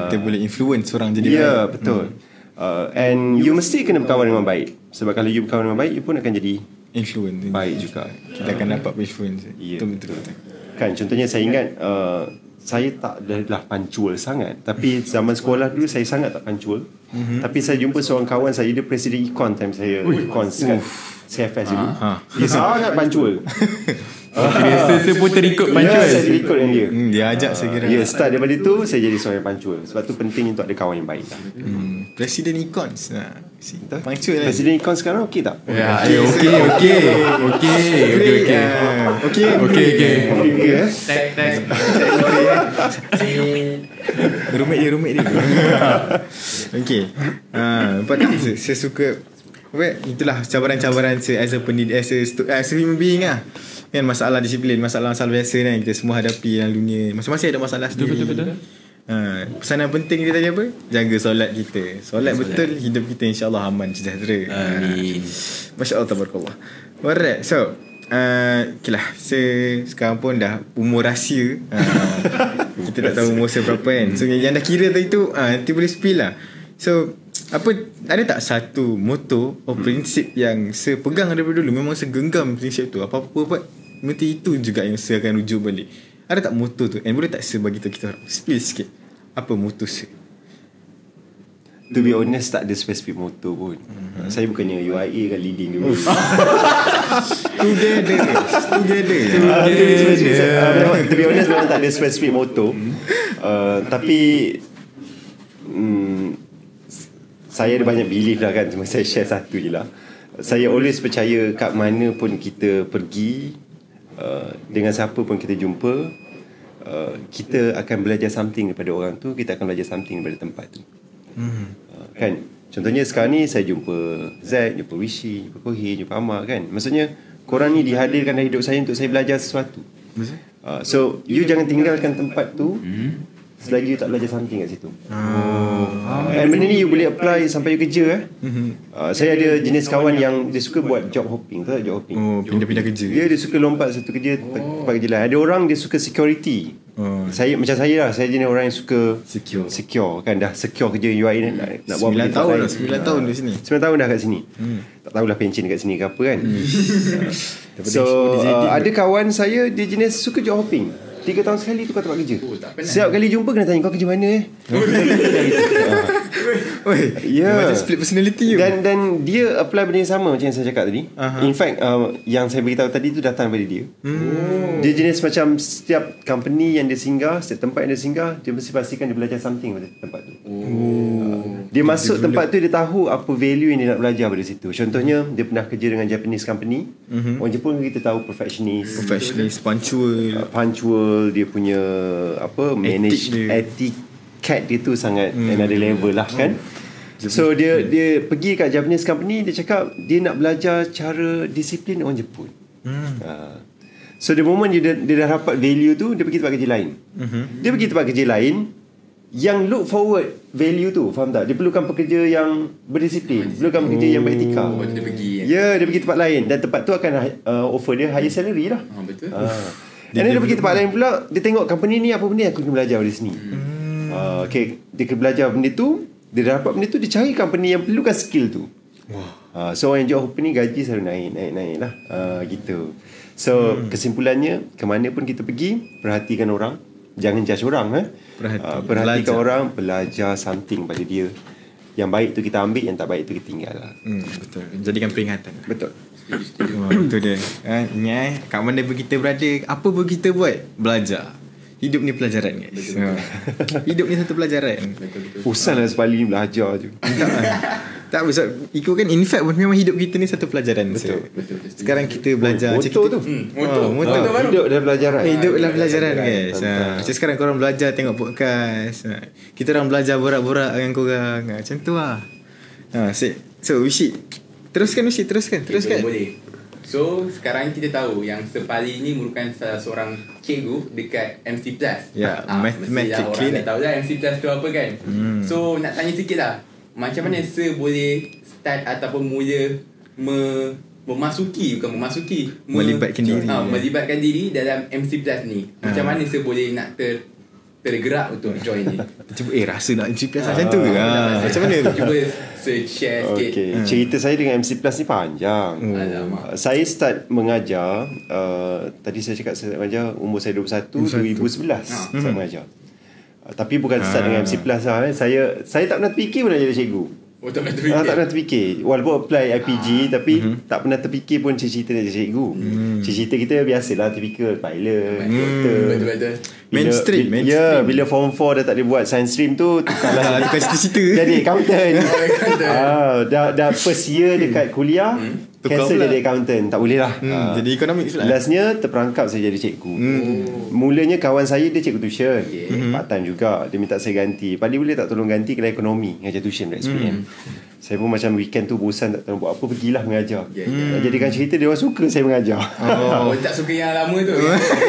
kita uh, boleh influence orang jadi yeah, baik. Ya betul. hmm. uh, And you mesti kena berkawan dengan baik. Sebab kalau you berkawan dengan baik, you pun akan jadi influence baik juga. Kita akan dapat influence. Yeah, betul, betul, betul. Kan contohnya saya ingat uh, saya tak adalah pancul sangat, tapi zaman sekolah dulu saya sangat tak pancul. Mm-hmm. Tapi saya jumpa seorang kawan saya, dia presiden Econ time saya. Econ kat C F S dulu. Ha. Dia sangat pancul. Okay, so, saya pun terikut pancul. Ya, saya terikut dengan dia. Hmm, dia ajak saya kira. Ya, start daripada itu saya jadi seorang yang pancul. Sebab tu penting untuk ada kawan yang baik lah. Hmm, Presiden Econ. Nah, pancul lah. Presiden Econ sekarang okey tak? Ya, okey, okey. Okey, okey, okey. Okey, okey, okey. Okey, eh. Tag, tag. Rumit dia, rumit dia. Okey. Ha, nampak tak? Saya, saya suka apa, itulah cabaran-cabaran saya as a pendidik, as a, stu, as a human being lah. Kan masalah disiplin, masalah-masalah biasa kan kita semua hadapi dalam dunia. Masing-masing ada masalah sendiri. Betul, betul, betul. Ha, pesanan penting dia tadi apa? Jaga solat kita. Solat betul, hidup kita insya-Allah aman, sejahtera. Amin. Masya-Allah, tabarakallah. Alright, so uh, okay lah, saya sekarang pun dah umur rahsia. uh, Kita tak tahu umur saya berapa kan. So yang dah kira tadi tu uh, nanti boleh spill lah. So apa, ada tak satu moto atau prinsip yang saya pegang daripada dulu, memang saya genggam prinsip tu, apa-apa buat mesti itu juga yang saya akan rujuk balik. Ada tak moto tu? And boleh tak saya bagi tahu kita orang spill sikit apa moto saya? To be honest, tak ada spesifik moto pun. Mm-hmm. Saya bukannya U I A kan leading dia. Together Together To be honest, memang tak ada spesifik moto. uh, Tapi hmm, saya ada banyak belief lah kan. Cuma saya share satu je lah. Saya always percaya kat mana pun kita pergi, uh, dengan siapa pun kita jumpa, uh, kita akan belajar something daripada orang tu. Kita akan belajar something daripada tempat tu. hmm. uh, Kan, contohnya sekarang ni saya jumpa Zaid, jumpa Wishi, jumpa Kohir, jumpa Amar kan. Maksudnya korang ni dihadirkan dalam hidup saya untuk saya belajar sesuatu. uh, So you jangan tinggalkan tempat tu hmm. selagi you tak belajar something kat situ. oh. uh, And benda ni you boleh apply sampai you kerja eh. uh, Saya ada jenis kawan yang dia suka buat job hopping. Tahu tak job hopping? Oh, pindah-pindah kerja. Dia dia suka lompat satu kerja oh. tempat kerja lain. Ada orang dia suka security. oh. Saya macam saya lah. Saya jenis orang yang suka secure, secure kan. Dah secure kerja U I ni nak, nak buat sembilan tahun lah, sembilan tahun di sini. sembilan tahun dah kat sini. hmm. Tak tahulah pencen kat sini ke apa kan. hmm. So uh, ada kawan saya dia jenis suka job hopping. Tiga tahun sekali tukar tempat kerja. oh, Setiap kali jumpa kena tanya, kau kerja mana eh? Ya, macam split personality you. Dan dan dia apply benda yang sama macam yang saya cakap tadi. uh-huh. In fact uh, yang saya beritahu tadi tu datang daripada dia. hmm. Dia jenis macam setiap company yang dia singgah, setiap tempat yang dia singgah, dia mesti pastikan dia belajar something pada tempat tu. oh. uh, Dia masuk dia tempat tu, dia tahu apa value yang dia nak belajar pada situ. Contohnya dia pernah kerja dengan Japanese company. mm-hmm. Orang Jepun kita tahu perfectionist, Perfectionist, punctual, uh, punctual. Dia punya apa, manage etiquette dia tu sangat hmm. another level lah kan. So dia dia pergi kat Japanese company, dia cakap dia nak belajar cara disiplin orang Jepun. hmm. uh, So the moment dia, dia dah dapat value tu, dia pergi tempat kerja lain. mm-hmm. Dia pergi tempat kerja lain yang look forward value tu, faham tak? Dia perlukan pekerja yang berdisiplin, perlukan pekerja oh. yang beretika. oh, Dia pergi Ya, dia pergi tempat lain. Dan tempat tu akan uh, offer dia higher salary lah. oh, Betul. uh. Dan dia, dia pergi tempat lain pula, dia tengok company ni apa benda yang aku kena belajar dari sini. hmm. uh, Okay, dia kena belajar benda tu. Dia dah dapat benda tu, dia cari company yang perlukan skill tu. Wah. uh, So orang yang job hopping ni gaji selalu naik, naik, naik lah. uh, Gitu. So hmm. kesimpulannya, ke mana pun kita pergi, perhatikan orang. Jangan judge orang eh. Perhati, uh, Perhatikan belajar. orang, belajar something pada dia. Yang baik tu kita ambil, yang tak baik tu kita tinggal lah. hmm, Betul, jadikan peringatan. Betul. Oh, itu dia. Ha, ingat eh, kat mana pun kita berada, apa pun kita buat, belajar. Hidup ni pelajaran guys. Betul, betul. Ha. Hidup ni satu pelajaran. Pusat lah sekali belajar je. Tak besar. Ikut kan, in fact memang hidup kita ni satu pelajaran. Betul, so, betul, betul. Sekarang kita belajar. Oh, motor tu. Hmm, motor. Oh, motor. Ha, hidup dah pelajaran. Hidup adalah pelajaran guys. Ha. Macam sekarang korang belajar tengok podcast. Ha. Kita orang belajar borak-borak dengan korang. Ha. Macam tu lah. Ha, so, so Wishi, teruskan Wishi, teruskan, teruskan. Okay, boleh. So sekarang kita tahu yang Sepali ni merupakan salah seorang cikgu dekat M C Plus. Ya, yeah, mathematics clinic. Orang dah tahu lah M C Plus tu apa kan. hmm. So nak tanya sikit lah, macam mana Sir boleh start ataupun mula me, memasuki, bukan memasuki me, Melibatkan diri ha, ya. Melibatkan diri dalam M C Plus ni. Macam ha. mana Sir boleh nak ter tergerak untuk join ni. Cuba eh rasa nak M C Plus macam tu ke? Ha, macam mana tu? Cuba search share sikit. Okay. Hmm. Cerita saya dengan M C Plus ni panjang. Alamak. Saya start mengajar uh, tadi saya cakap saya mengajar umur saya dua puluh satu, dua ribu sebelas ha. Saya mengajar. Uh, tapi bukan start ha. dengan M C Plus lah. Eh. Saya saya tak pernah terfikir pun nak jadi cikgu. Oh, tak pernah terfikir. Ah, tak pernah terfikir. Walaupun apply I P G ah. tapi mm-hmm. tak pernah terfikir pun cita-cita nak jadi cikgu. Mm. Cita-cita kita biasalah typical pilot, mm. doktor. Betul-betul. Mainstream, bila, mainstream. Ya, bila form four dah tak boleh buat science stream tu, tukar tukar cita-cita. Jadi accountant. ah, dah dah first year dekat kuliah, mm. cancel jadi accountant. Tak boleh lah. Mm. Ah. Jadi economics lah. Lastnya terperangkap saya jadi cikgu. Mm. Mulanya kawan saya dia cikgu tuition. Yeah. Mm-hmm. Part time juga. Dia minta saya ganti. Padi boleh tak tolong ganti kedai ekonomi ngajar tuition dekat S P M. Mm. Saya pun macam weekend tu bosan tak tahu buat apa, pergilah mengajar. Yeah, yeah. Jadikan cerita dia orang suka saya mengajar. Oh, tak suka yang lama tu.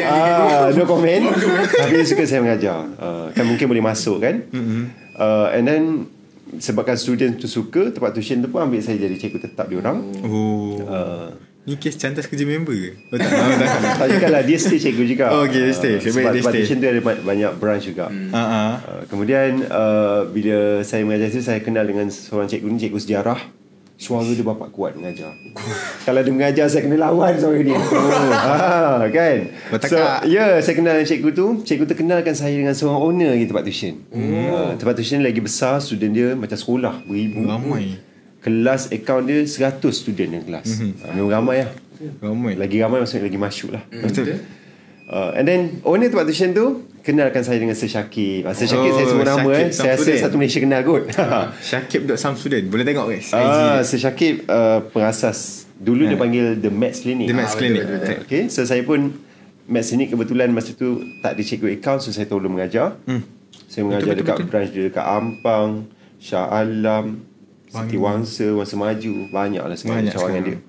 ah, no comment. Tapi dia suka saya mengajar. Uh, kan mungkin boleh masuk kan. Mm-hmm. Uh, and then sebabkan student tu suka, tempat tuition tu pun ambil saya jadi cikgu tetap dia orang. Oh. Uh, Ni kes cantas kerja member ke? Oh, tak, tak, tak. tak juga lah. Dia stay cikgu juga. Oh, okay, dia stay. Uh, sebab tempat tuition tu ada banyak branch juga. Hmm. Uh-huh. Uh, kemudian uh, bila saya mengajar tu, saya kenal dengan seorang cikgu ni, cikgu sejarah. Suara dia bapak kuat mengajar. Kalau dia mengajar, saya kena lawan suara dia. Oh. ah, kan? So, ya, yeah, saya kenal dengan cikgu tu. Cikgu tu kenalkan saya dengan seorang owner di tempat tuition. Oh. Uh, tempat tuition lagi besar, student dia macam sekolah, beribu. Ramai. Kelas account dia seratus student dalam kelas. Mm-hmm. uh, Memang ramai lah. Ramai. Lagi ramai maksudnya lagi masyuk lah. Mm, betul. Uh, and then owner tempat tuition tu kenalkan saya dengan Sir Syakib. Sir Syakib oh, saya sebut nama eh. Saya rasa satu Malaysia kenal kot. Syakib dot Samsudin. Boleh tengok guys. Ah, Sir Syakib uh, pengasas. Dulu yeah. dia panggil The Maths Clinic. The Maths ah, Clinic. Betul, betul, betul. Okay, so saya pun Maths Clinic kebetulan masa tu tak ada cikgu account, so saya tolong mengajar. Hmm. Saya mengajar betul, dekat betul, branch dia dekat Ampang, Shah Alam, Siti Wangsa, Wangsa Maju, banyaklah sekarang cawangan dia.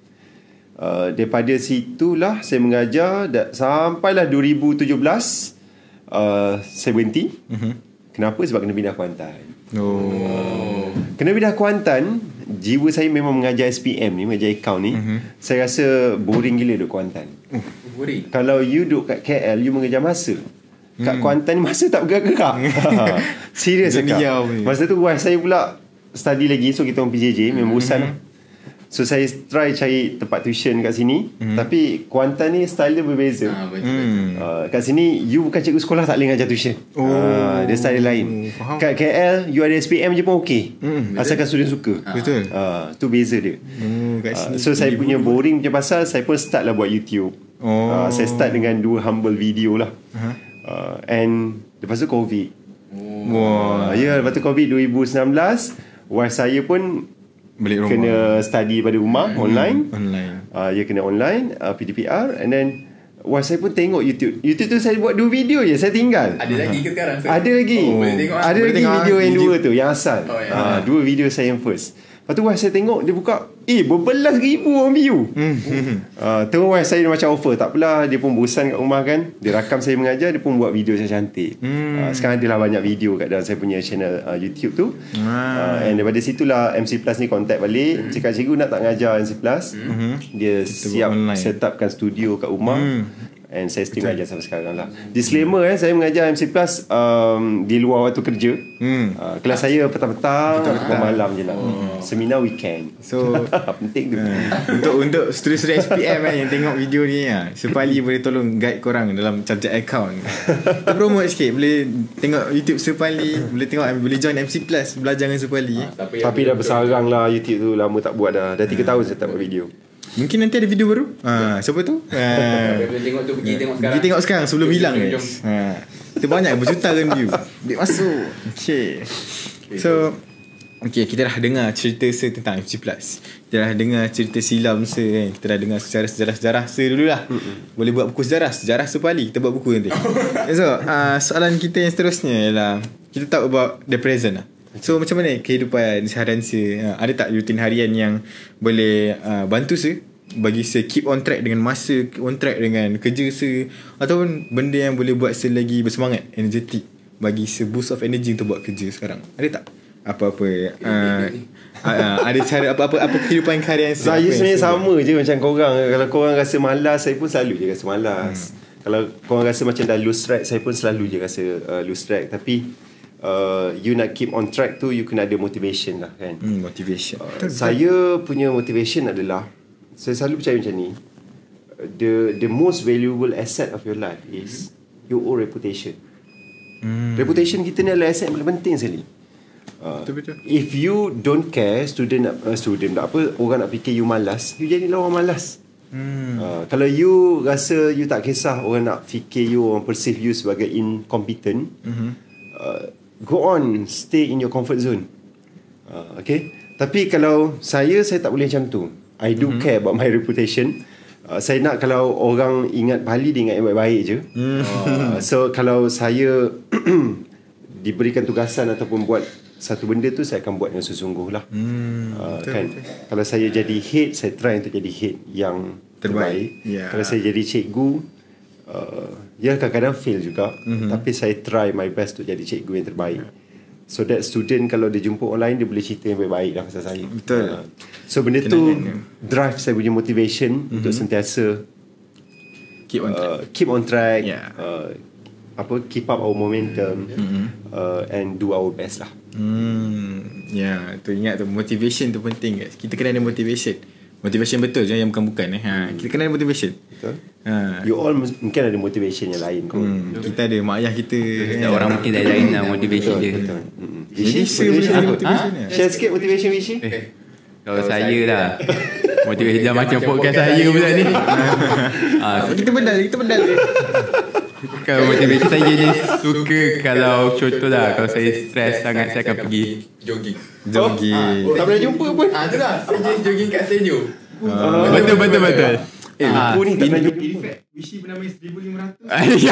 Uh, daripada situlah saya mengajar da- sampailah dua ribu tujuh belas uh, saya berhenti. Uh-huh. Kenapa? Sebab kena pindah Kuantan. Oh. Uh, kena pindah Kuantan, jiwa saya memang mengajar S P M ni, mengajar account ni. Uh-huh. Saya rasa boring gila duduk Kuantan. Uh, boring. Kalau you duduk kat K L, you mengejar masa. Kat hmm. Kuantan ni masa tak bergerak-gerak. Serius cakap. Masa tu wife saya pula study lagi, so kita orang P J J, memang bosan. Mm-hmm. So saya try cari tempat tuition kat sini, mm-hmm. tapi Kuantan ni style dia berbeza. Ah, betul, betul. Uh, kat sini you bukan cikgu sekolah tak boleh ngajar tuition. Oh. Uh, dia style lain. Faham. Kat K L you ada S P M je pun okey. Mm, asalkan student suka. Ah. Betul. Uh, tu beza dia. Mm, kat sini uh, so saya punya boring punya pasal, saya pun start lah buat YouTube. Oh. Uh, saya start dengan dua humble video lah. Uh-huh. Uh, and lepas tu COVID. Oh. Wah. Ya, yeah, lepas tu COVID dua ribu sembilan belas. Wife saya pun balik rumah, kena study pada rumah, hmm. online. Online. Uh, dia kena online, uh, P D P R. And then wife saya pun tengok YouTube. YouTube tu saya buat dua video je, saya tinggal. Ada lagi ke sekarang? Ada lagi. Oh. Ada boleh lagi video yang video. dua tu, yang asal. Oh, ya. uh, dua video saya yang first. Lepas tu wife saya tengok, dia buka, eh berbelas ribu orang view. Hmm. uh, Terus wife saya macam offer, tak apalah, dia pun bosan kat rumah kan. Dia rakam saya mengajar, dia pun buat video saya cantik. Hmm. uh, Sekarang adalah banyak video kat dalam saya punya channel uh, YouTube tu. uh, And daripada situlah M C Plus ni contact balik. hmm. Cakap cikgu nak tak ngajar M C Plus. hmm. Dia kita siap set upkan studio kat rumah. hmm. And saya still mengajar sampai sekarang lah. Disclaimer eh, saya mengajar M C Plus um, di luar waktu kerja. hmm. uh, Kelas saya petang-petang atau malam je lah. oh. Seminar weekend. So penting tu. uh, Untuk untuk student-student S P M eh, yang tengok video ni lah, Sepali boleh tolong guide korang dalam subject account. Kita promote sikit. Boleh tengok YouTube Sepali, boleh tengok, boleh join M C Plus, belajar dengan Sepali. ha, Tapi, tapi dah bersarang lah YouTube tu. Lama tak buat dah. Dah tiga tahun saya tak buat video. Mungkin nanti ada video baru. Ha, siapa tu? Ha. Boleh tengok tu, pergi tengok sekarang. Pergi tengok sekarang sebelum jom, hilang guys. Ha. Kita banyak berjuta kan view. Dia masuk. Okay. So okay, kita dah dengar cerita se tentang M C Plus. Kita dah dengar cerita silam se kan. Kita dah dengar sejarah-sejarah se dululah. Mm-mm. Boleh buat buku sejarah, sejarah Sepali. Kita buat buku nanti. So, uh, soalan kita yang seterusnya ialah kita talk about the present lah. So macam mana kehidupan seharian se? Uh, ada tak rutin harian yang boleh uh, bantu se bagi se keep on track dengan masa, keep on track dengan kerja se, ataupun benda yang boleh buat se lagi bersemangat, energetik, bagi se boost of energy untuk buat kerja sekarang? Ada tak apa-apa uh, uh, ada cara apa-apa apa kehidupan harian se? Saya sebenarnya sama je macam korang. Kalau korang rasa malas, saya pun selalu je rasa malas. hmm. Kalau korang rasa macam dah lose track, saya pun selalu je rasa uh, lose track. Tapi uh, you nak keep on track tu, you kena ada motivation lah kan. hmm, Motivation. uh, Saya punya motivation adalah, saya selalu percaya macam ni, the the most valuable asset of your life is your own reputation. hmm. Reputation kita ni adalah asset yang paling penting sekali. Uh, Betul-betul. If you don't care, student nak, uh, student tak apa, orang nak fikir you malas, you jadilah orang malas. hmm. uh, Kalau you rasa you tak kisah orang nak fikir you, orang perceive you sebagai incompetent, mm-hmm. uh, go on, stay in your comfort zone. uh, Okay. Tapi kalau saya, saya tak boleh macam tu. I do mm-hmm. care about my reputation. uh, Saya nak kalau orang ingat Bali, dia ingat yang baik-baik je. mm. uh, So kalau saya diberikan tugasan ataupun buat satu benda tu, saya akan buat dengan sesungguh lah. hmm, uh, kan? Kalau saya jadi head, saya try untuk jadi head yang terbaik, terbaik. Yeah. Kalau saya jadi cikgu, uh, ya kadang-kadang fail juga, mm-hmm. tapi saya try my best untuk jadi cikgu yang terbaik. So that student kalau dia jumpa online, dia boleh cerita yang baik-baik dah pasal saya. Betul. uh, So benda tu drive saya punya motivation, mm-hmm. untuk sentiasa Keep on track, uh, keep on track. Yeah. uh, apa keep up our momentum, mm-hmm. uh, and do our best lah. Hmm, ya, tu ingat tu, motivation tu penting guys. Kita kena ada motivation. Motivation betul je, yang bukan-bukan eh. Ha, kita kena ada motivation. Betul. Ha. You all mungkin ada motivation yang lain kot. Hmm, kita ada mak ayah kita. Ada orang mungkin dah lain lah motivation dia. Betul. Hmm. Jadi Wishi, motivation, apa? motivation Ha? Share sikit motivation Wishi. Eh, kalau saya lah motivation dah macam podcast saya pula ni. Ah, kita bedal, kita bedal. Kalau motivation saya je suka, kalau contoh lah, kalau saya stres sangat, saya akan pergi jogging. Jogging. Oh, tak pernah jumpa pun. Ah, tu lah, saya just jogging kat stadium. Ah. Betul, betul, betul. Eh, Ah, aku ni tak pernah jumpa. Wishi pernah main seribu lima ratus.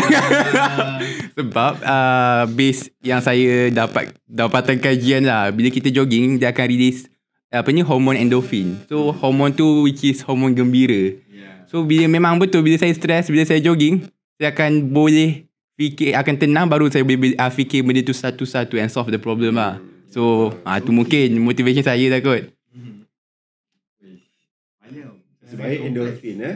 Sebab uh, base yang saya dapat dapatan kajian lah, bila kita jogging, dia akan release apa ni, hormon endorphin. So hormon tu which is hormon gembira. So bila memang betul, bila saya stres, bila saya jogging, saya akan boleh fikir, akan tenang, baru saya boleh uh, fikir benda tu satu-satu and solve the problem lah. So ah tu mungkin motivation saya lah kot. Sebaik endorphin eh.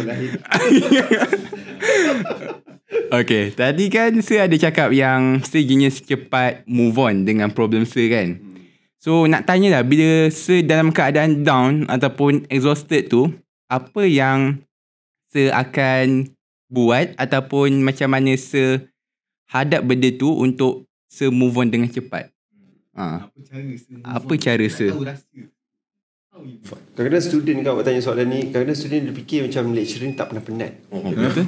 Okay, tadi kan Sir ada cakap yang Sir jenis cepat move on dengan problem Sir kan. So nak tanya lah, bila Sir dalam keadaan down ataupun exhausted tu, apa yang Sir akan buat ataupun macam mana Sir hadap benda tu untuk Sir move on dengan cepat? Ha. Apa cara Sir? Apa cara Sir? Kadang-kadang student kau tanya soalan ni, kadang-kadang student dia fikir macam lecturer ni tak pernah penat. Betul?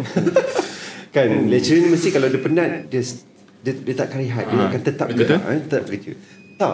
Kan lecturer ni mesti kalau dia penat, dia dia, dia tak akan rehat, dia akan tetap gerak, eh, tetap kerja. Tak.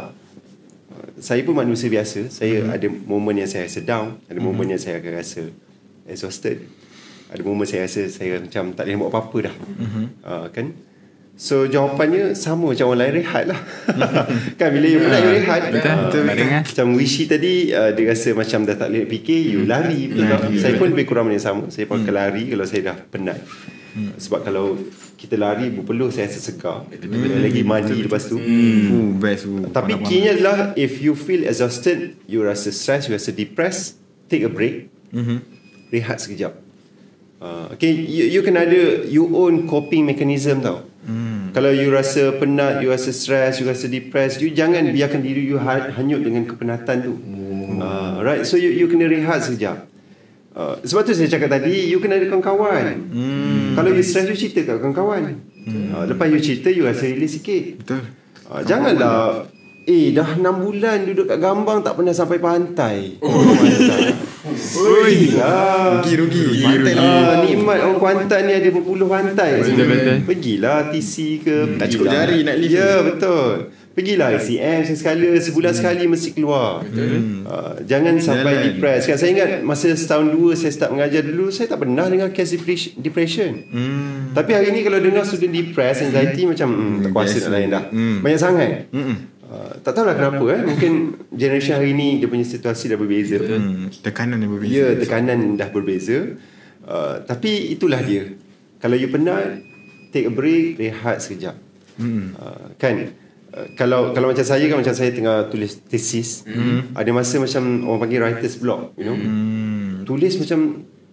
Saya pun manusia biasa. Saya mm-hmm. ada momen yang saya rasa down, ada mm-hmm. momen yang saya akan rasa exhausted. Ada momen saya rasa saya macam tak boleh buat apa-apa dah. Mm-hmm. Uh, kan? So jawapannya sama macam orang lain, rehat lah. Kan bila you penat, you rehat. Betul, uh, betul, betul. Macam Wishi tadi, uh, dia rasa macam dah tak boleh fikir, you lari. lari. Saya pun lebih kurang benda yang sama. Saya pun akan mm. lari kalau saya dah penat. Mm. Sebab kalau kita lari berpeluh, saya rasa segar. Mm. Lagi mandi lepas tu. Mm. Uh, best. Uh, Tapi key-nya adalah, if you feel exhausted, you rasa stress, you rasa depressed, take a break. Mm-hmm. Rehat sekejap. Uh, okay, you, you can ada your own coping mechanism tau. Hmm. Kalau you rasa penat, you rasa stress, you rasa depressed, you jangan biarkan diri you hanyut dengan kepenatan tu. Hmm. Uh, right, so you you kena rehat sekejap. Uh, sebab tu saya cakap tadi, you kena ada kawan-kawan. Hmm. Kalau you stress, you cerita kat kawan-kawan. Hmm. Uh, lepas you cerita, you rasa release sikit. Betul. Uh, janganlah, eh dah enam bulan duduk kat Gambang tak pernah sampai pantai. Oh, pantai. Oi, ah, rugi-rugi. Ah, nikmat orang Kuantan ni ada berpuluh pantai. Betul-betul. Pergilah T C ke, tak cukup jari nak lift. Ya, betul. Pergilah I C M sekali, sebulan sekali mesti keluar. Betul. Uh, jangan sampai Jalan. depressed. Kan saya ingat masa setahun dua saya start mengajar dulu, saya tak pernah dengar case depression. Hmm. Tapi hari ni kalau dengar student depressed, anxiety macam hmm, tak kuasa nak layan dah. Hmm. Banyak sangat. Hmm. Uh, tak tahulah kenapa eh. Mungkin generation hari ni dia punya situasi dah berbeza. Hmm. Tekanan yang berbeza. Ya, tekanan dah berbeza. Uh, tapi itulah dia. Kalau you penat, take a break, rehat sekejap. Hmm. Uh, kan? Uh, kalau kalau macam saya kan, macam saya tengah tulis tesis, hmm. ada masa macam orang panggil writer's block, you know. Hmm. Tulis macam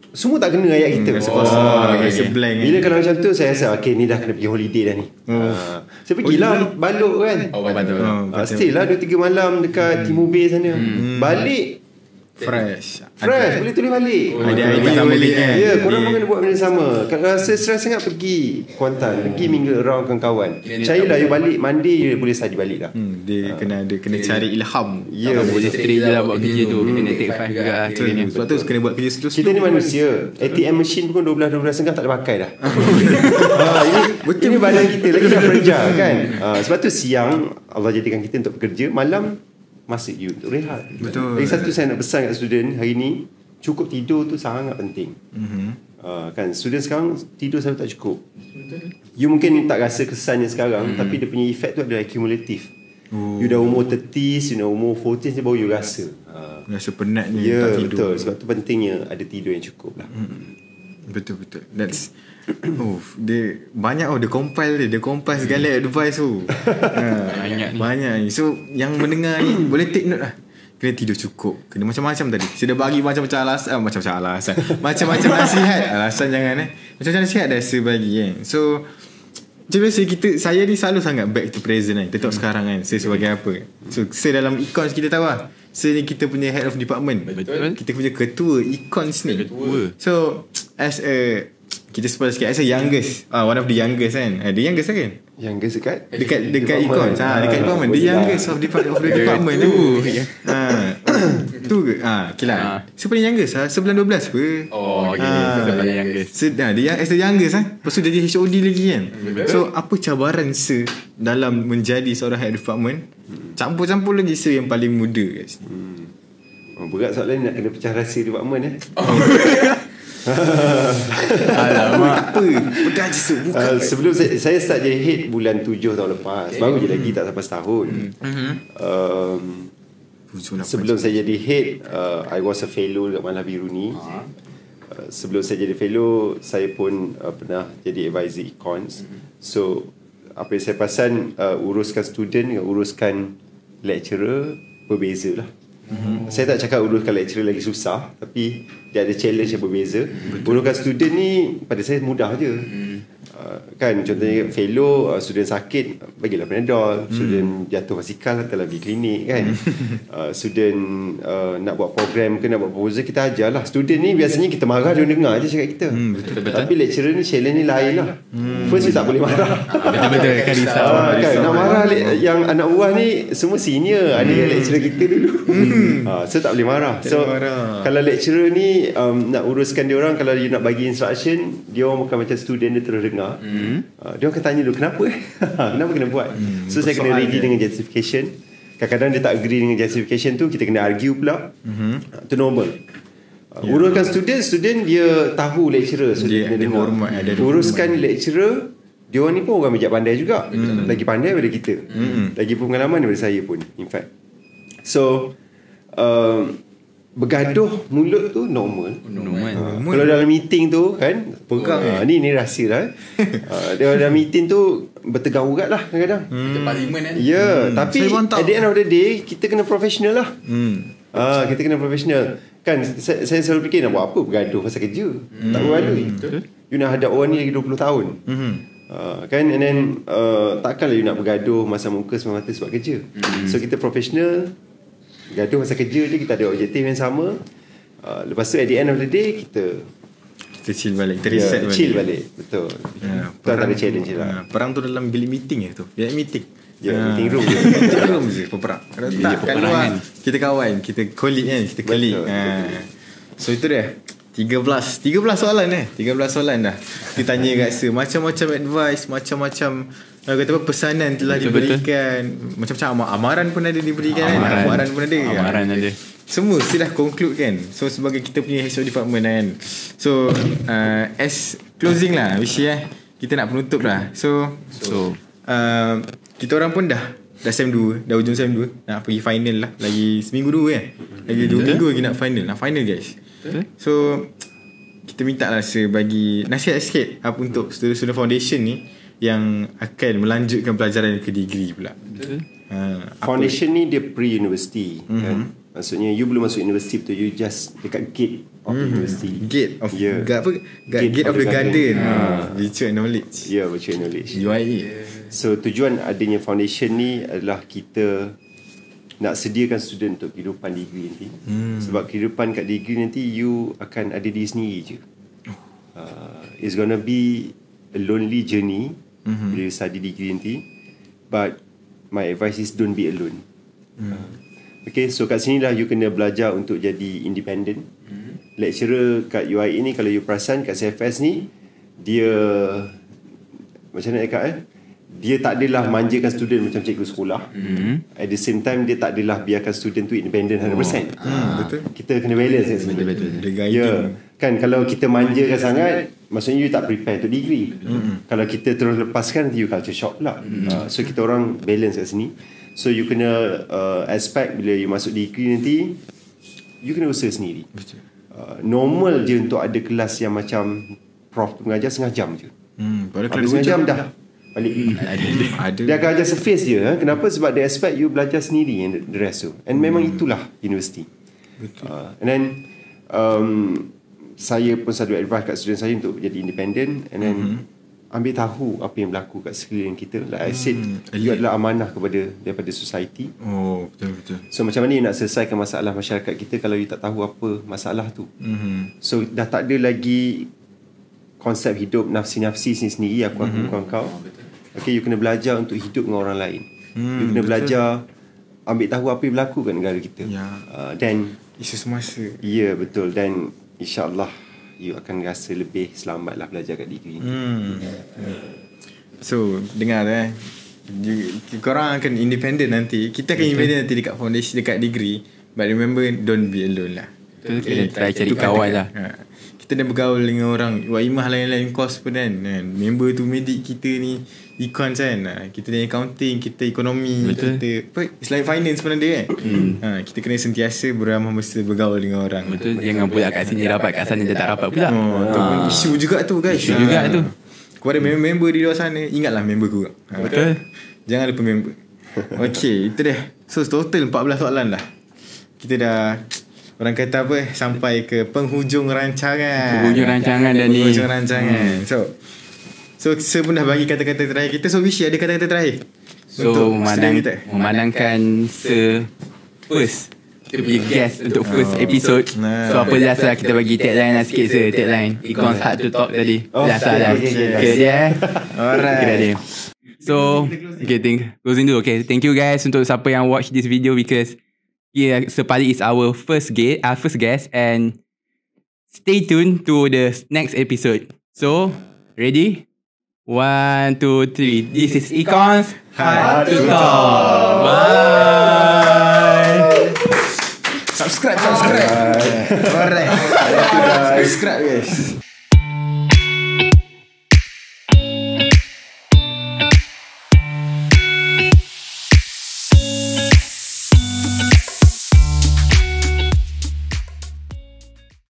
semua tak kena ayat kita. Hmm, oh, oh, okay. Blank, bila kalau macam tu saya rasa okay, ni dah kena pergi holiday dah ni. Oh. Uh, saya pergilah oh, balok kan. Oh betul. Oh, uh, stay lah dua tiga malam dekat hmm. Timur Bay sana. Hmm. Balik fresh. Fresh, boleh tulis balik. Oh, ada idea balik kan. Ya, korang pun kena buat benda sama. Kalau rasa stres sangat, pergi Kuantan, hmm. pergi mingle around kawan-kawan. Percayalah, you balik Monday you boleh study balik lah. Hmm, dia uh. kena ada kena cari ilham. Ya, tak boleh stay je lah buat kerja tu. Kena take five juga. Sebab tu kena buat kerja slow. Kita ni manusia. A T M machine pun dua belas dua belas setengah tak ada pakai dah. ha, ini, betul, ini badan kita lagi dah fragile kan. Uh, sebab tu siang Allah jadikan kita untuk bekerja, malam masa you untuk rehat. Betul. Lagi satu saya nak pesan kat student hari ni, cukup tidur tu sangat penting. Mm-hmm. Uh, kan student sekarang tidur selalu tak cukup. Betul. You mungkin tak rasa kesannya sekarang, mm. tapi dia punya efek tu adalah accumulative. Oh. You dah umur thirties, you dah umur forties ni baru you rasa. Uh, rasa penatnya yeah, tak tidur. Betul. Sebab tu pentingnya ada tidur yang cukup lah. Mm. Betul betul. That's oh, dia banyak oh dia compile dia, dia compile segala advice tu. ha, banyak, banyak ni. So yang mendengar ni boleh take note lah. Kena tidur cukup, kena macam-macam tadi. Saya dah bagi macam-macam alasan, macam-macam alasan. Macam-macam nasihat. Alasan jangan eh. Macam-macam nasihat dah saya bagi kan. So macam biasa kita, saya ni selalu sangat back to present kan. Kita tengok sekarang kan, saya sebagai apa. So saya dalam econs kita tahu lah, saya ni kita punya head of department. Betul. Kita punya ketua econs ni. Ketua. So as a, kita spoil sikit, as a youngest, ah, one of the youngest kan. The youngest kan? Youngest dekat? Dekat dekat econs. Ha, dekat department. The youngest of, department, of the department tu. Ha. Tu ke? Ha, okay lah. Saya paling youngest lah, sebelas dua belas apa. Oh, okay. Saya paling youngest. Sedang dia as the youngest kan. Lepas tu jadi H O D lagi kan. So apa cabaran se dalam menjadi seorang head department? Campur-campur lagi se yang paling muda kat sini. Hmm. Oh, berat soalan ni nak kena pecah rahsia department eh. Alamak. Apa? Bedah je se bukan. Uh, sebelum saya, saya start jadi head bulan tujuh tahun lepas. Baru je lagi tak sampai setahun. Hmm. Um, sebelum saya jadi head, uh, I was a fellow dekat Malah Biru ni. Uh, sebelum saya jadi fellow, saya pun uh, pernah jadi advisor econs. So apa yang saya perasan, uh, uruskan student dengan uruskan lecturer berbeza lah. Mm-hmm. Saya tak cakap uruskan lecturer lagi susah, tapi dia ada challenge yang berbeza. Uruskan student ni pada saya mudah je. Mm. Uh, kan contohnya fellow, uh, student sakit bagilah Panadol, mm. student jatuh basikal hantarlah pergi klinik kan. uh, student uh, nak buat program ke nak buat proposal, kita ajarlah. Student ni biasanya kita marah, dia dengar je cakap kita. Mm, betul, betul. Tapi lecturer ni challenge ni lain lah. Mm. First dia tak boleh marah. Betul-betul kan risau. Uh, kan, nak marah le- yang anak buah ni semua senior, ada mm. yang lecturer kita dulu. Mm. uh, so tak boleh marah. So marah. Kalau lecturer ni um, nak uruskan dia orang, kalau dia nak bagi instruction, dia orang bukan macam student dia terus dengar. Mm. Uh, dia akan tanya dulu kenapa eh kenapa kena buat. Mm. So saya kena ready dia dengan justification. Kadang-kadang dia tak agree dengan justification tu, kita kena argue pula. Mm-hmm. uh, Itu normal. uh, yeah. Uruskan student, student dia tahu lecturer, so dia, dia, dia hormat. Ada uruskan hormat. Lecturer, dia orang ni pun orang bijak pandai juga. Mm. Lagi pandai daripada kita. Mm. Lagi pengalaman daripada saya pun, in fact. So uh, bergaduh mulut tu normal. Normal. Uh, kalau dalam meeting tu kan pegang, oh, uh, ni ni rahsia lah. uh, dia dalam meeting tu bertegang urat lah kadang-kadang. Kita hmm. parlimen kan. Ya, yeah, hmm. tapi at the end of the day kita kena professional lah. Hmm. Uh, kita kena professional. Kan saya, saya selalu fikir nak buat apa bergaduh pasal kerja. Hmm. Tak berbaloi. Betul. You nak hadap orang ni lagi dua puluh tahun. Hmm. Uh, kan, and then uh, takkanlah you nak bergaduh masa muka semua mata sebab kerja. Hmm. So kita professional, gaduh masa kerja je, kita ada objektif yang sama. uh, Lepas tu at the end of the day Kita Kita chill balik, kita reset yeah, balik. Chill balik, betul. yeah, Itu antara challenge tu, lah. uh, Perang tu dalam bilik meeting je tu. Bilik meeting Ya, yeah, uh, meeting room je. Meeting room je peperang. Kalau yeah, tak kat luar kan, kita kawan, kita colleague kan, kita colleague. uh. So itu dia tiga belas soalan eh tiga belas soalan dah kita tanya kat Sir. Macam-macam advice, macam-macam uh, kata apa, pesanan telah betul, diberikan betul. Macam-macam amaran pun ada diberikan. Amaran, amaran pun ada. Amaran ada. Semua sudah conclude kan. So sebagai kita punya H O D department kan, so uh, as closing lah Wishi eh, kita nak penutup lah. So So uh, kita orang pun dah Dah sem dua, dah ujung sem dua, nak pergi final lah. Lagi seminggu dua kan. Lagi dua minggu lagi nak final. Nak final guys. So kita minta lah sebagi nasihat sikit apa untuk student-student foundation ni yang akan melanjutkan pelajaran ke degree pula. ha, Foundation ni dia pre-university. mm-hmm. kan? Maksudnya you belum masuk universiti betul, you just dekat gate of the Hmm. university. Gate of Yeah. ga- apa? Ga- Gate, of the garden. Ah. Ah. Virtual knowledge. Yeah, virtual knowledge. U I A. So tujuan adanya foundation ni adalah kita nak sediakan student untuk kehidupan degree nanti. Hmm. Sebab kehidupan kat degree nanti you akan ada diri sendiri je. Uh, it's gonna be a lonely journey mm-hmm. bila you study degree nanti. But my advice is don't be alone. Hmm. Uh, okay, so kat sini lah you kena belajar untuk jadi independent. Hmm. Lecturer kat U I A ni, kalau you perasan kat C F S ni, dia macam mana cakap eh, dia tak adalah manjakan student macam cikgu sekolah. Mm-hmm. At the same time dia tak adalah biarkan student tu independent one hundred percent. Oh. Hmm, betul. Kita kena balance kat sini. Betul betul. Dia Ya, kan kalau kita manjakan sangat, maksudnya you tak prepare untuk degree. Mm-hmm. Kalau kita terus lepaskan, you culture shock pula. Mm-hmm. Uh, so kita orang balance kat sini. So you kena uh, expect bila you masuk degree nanti, you kena usaha sendiri. Betul. Uh, normal je untuk ada kelas yang macam prof tu mengajar setengah jam je. Hmm, pada Habis setengah jam dah balik. Ada. Dia akan ajar surface je. Eh? Kenapa? Sebab dia expect you belajar sendiri and the rest tu. And memang itulah universiti. Betul. Uh, and then um, saya pun selalu advise kat student saya untuk jadi independent. And then mm-hmm. ambil tahu apa yang berlaku kat sekeliling kita. Like I said, mm, you adalah amanah kepada daripada society. Oh, betul-betul. So macam mana you nak selesaikan masalah masyarakat kita kalau you tak tahu apa masalah tu. Mm-hmm. So dah tak ada lagi konsep hidup nafsi-nafsi sendiri, aku aku mm-hmm. kau kau. Okay, you kena belajar untuk hidup dengan orang lain. Hmm, you kena betul. belajar ambil tahu apa yang berlaku kat negara kita. Ya. Uh, dan isu semasa. Ya, yeah, betul. Dan insyaAllah you akan rasa lebih selamat lah belajar kat degree ni. Hmm. So, dengar eh. Korang akan independent nanti. Kita akan independent nanti dekat foundation, dekat degree. But remember, don't be alone lah. Betul, kena try cari kawan lah. Ha. Kita dah bergaul dengan orang Waimah lain-lain course pun kan, kan. Member tu medik kita ni econs kan, ha. Kita ni accounting, kita ekonomi, betul. Kita apa, Islamic finance pun ada kan. hmm. ha, Kita kena sentiasa beramah mesra bergaul dengan orang. Betul. Jangan pula kat sini rapat, kat sana dia tak rapat pula. Oh, ha. Isu juga tu guys. Isu ha. juga tu. Kepada member-member di luar sana, ingatlah member ku. Ha. Betul. Jangan lupa member. Okay, itu dia. So total empat belas soalan lah. Kita dah, orang kata apa, sampai ke penghujung rancangan. Penghujung rancangan dah ni. Penghujung rancangan. Hmm. So So saya pun dah bagi kata-kata terakhir kita. So Wishi ada kata-kata terakhir. So memandang, memandangkan se first kita punya guest untuk first oh. episode. Nah. So apa biasa lah, kita bagi tagline lah sikit se tagline. Econs hard to talk tadi. Oh, biasa lah. Okay dia eh. Alright. Okay dia. So okay, think closing dulu. Okay, thank you guys untuk siapa yang watch this video, because yeah, Sepali is our first guest, our first guest, and stay tuned to the next episode. So, ready? One, two, three. This is Econs Hard to Talk. Bye. Subscribe, subscribe. Alright. Alright. Subscribe guys.